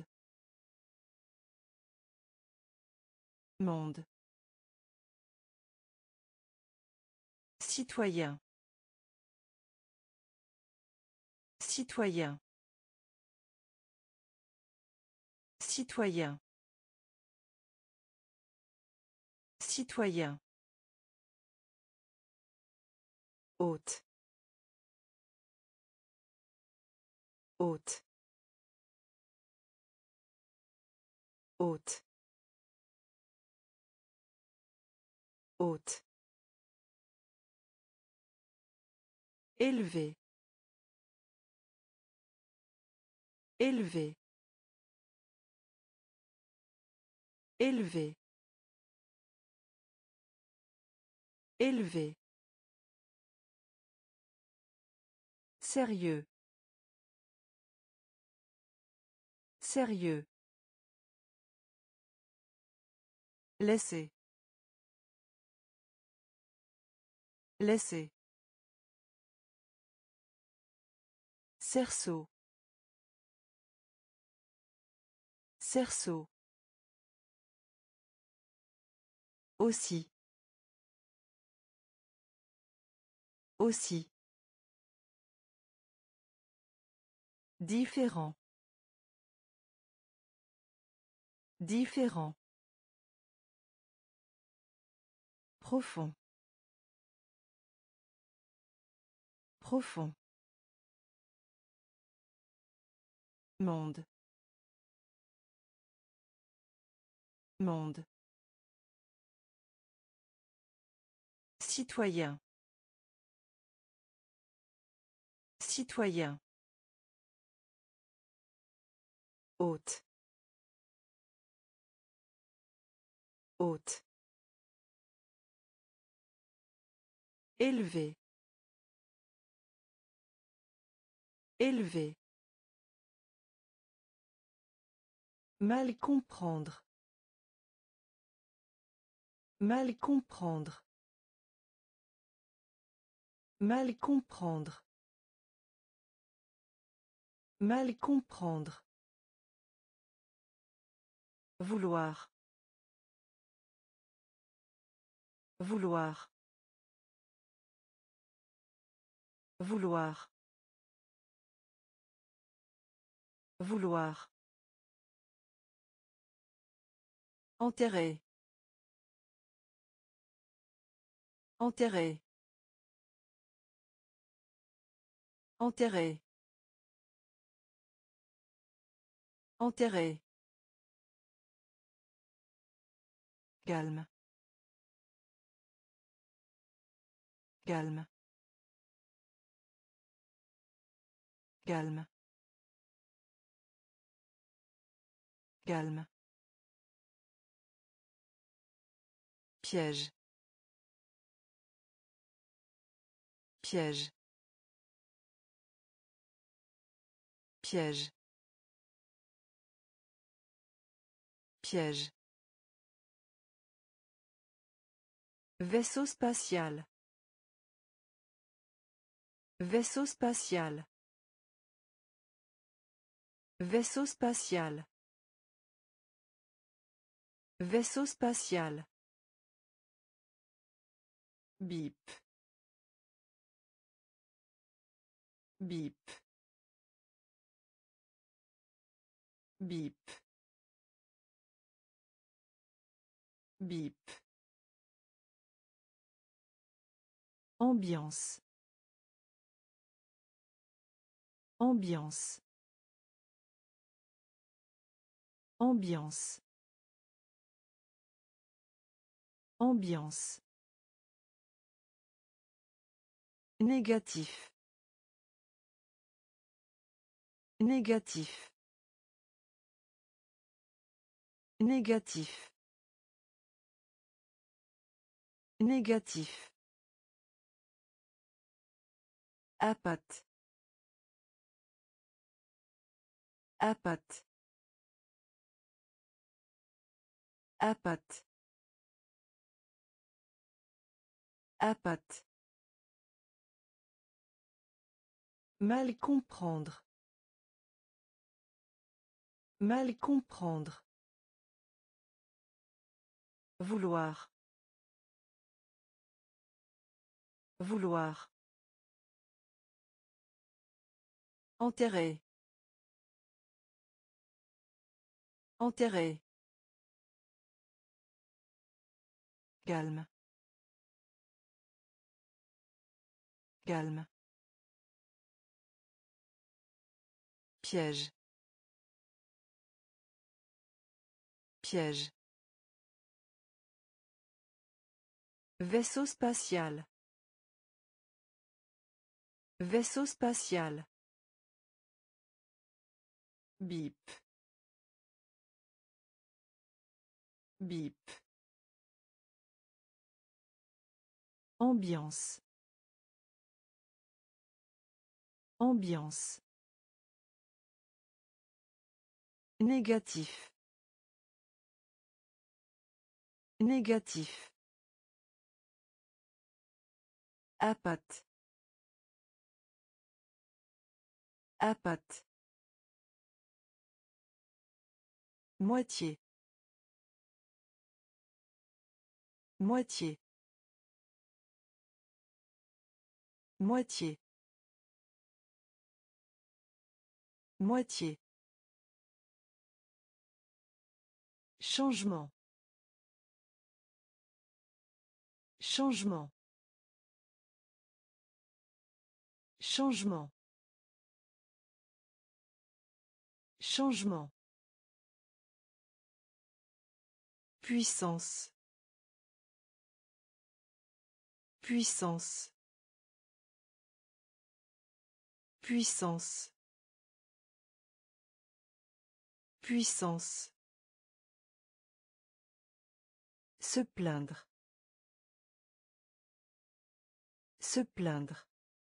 Monde. Citoyen. Citoyen. Citoyen. Citoyen. Hôte. Hôte. Hôte. Hôte. Élevé. Élevé. Élevé. Élevé. Sérieux. Sérieux. Laisser. Laisser. Cerceau. Cerceau. Aussi. Aussi. Différent. Différent. Profond. Profond. Monde. Monde. Citoyen. Citoyen. Hôte. Hôte. Élevé. Élevé. Mal comprendre. Mal comprendre. Mal comprendre. Mal comprendre. Vouloir. Vouloir. Vouloir. Vouloir. Enterrer. Enterrer. Enterrer. Enterrer. Calme. Calme. Calme. Calme. Piège. Piège. Piège. Piège. Vaisseau spatial. Vaisseau spatial. Vaisseau spatial. Vaisseau spatial. Bip. Bip. Bip. Bip. Ambiance. Ambiance. Ambiance. Ambiance. Négatif. Négatif. Négatif. Négatif. Appât. Appât. Appât. Appât. Mal comprendre. Mal comprendre. Vouloir. Vouloir. Enterrer. Enterrer. Calme. Calme. Piège. Piège. Vaisseau spatial. Vaisseau spatial. Bip. Bip. Ambiance. Ambiance. Négatif. Négatif. Appât. Appât. Moitié. Moitié. Moitié. Moitié. Changement. Changement. Changement. Changement. Puissance. Puissance. Puissance. Puissance. Se plaindre. Se plaindre.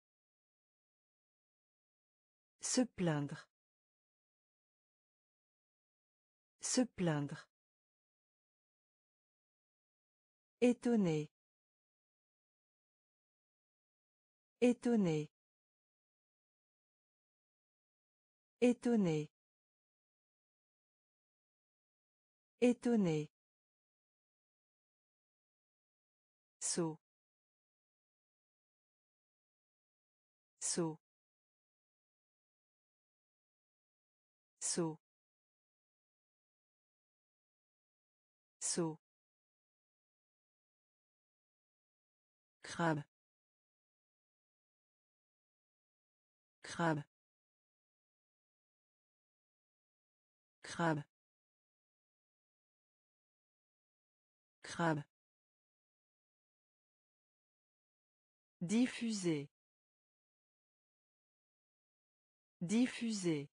Se plaindre. Se plaindre. Étonné. Étonné. Étonné. Étonné. Saut. Saut. Saut. Saut. Crabe. Crabe. Crabe. Crabe. Diffuser. Diffuser.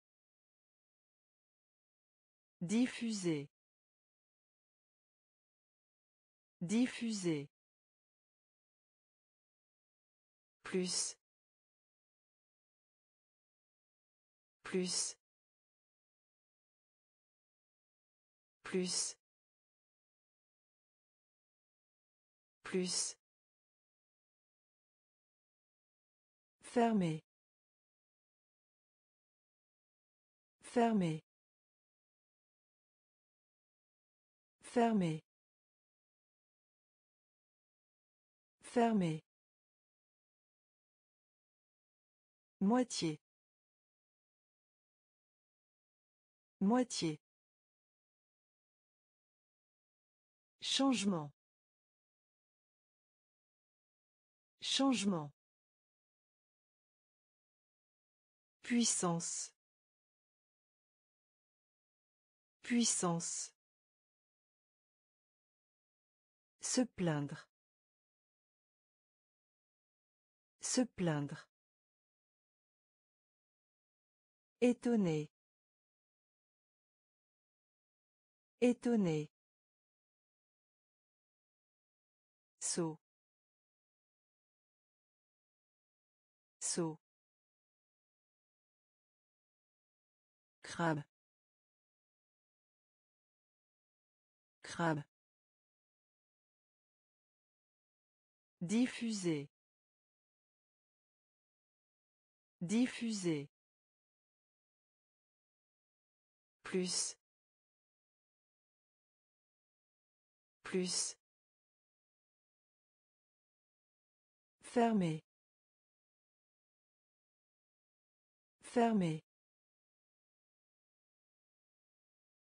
Diffuser. Diffuser. Plus. Plus. Plus. Plus. Fermé. Fermé. Fermé. Fermé. Moitié. Moitié. Changement. Changement. Puissance. Puissance. Se plaindre. Se plaindre. Étonné. Étonné. Saut. Saut. Crabe. Crabe. Diffuser. Diffuser. Plus. Plus. Fermé. Fermé.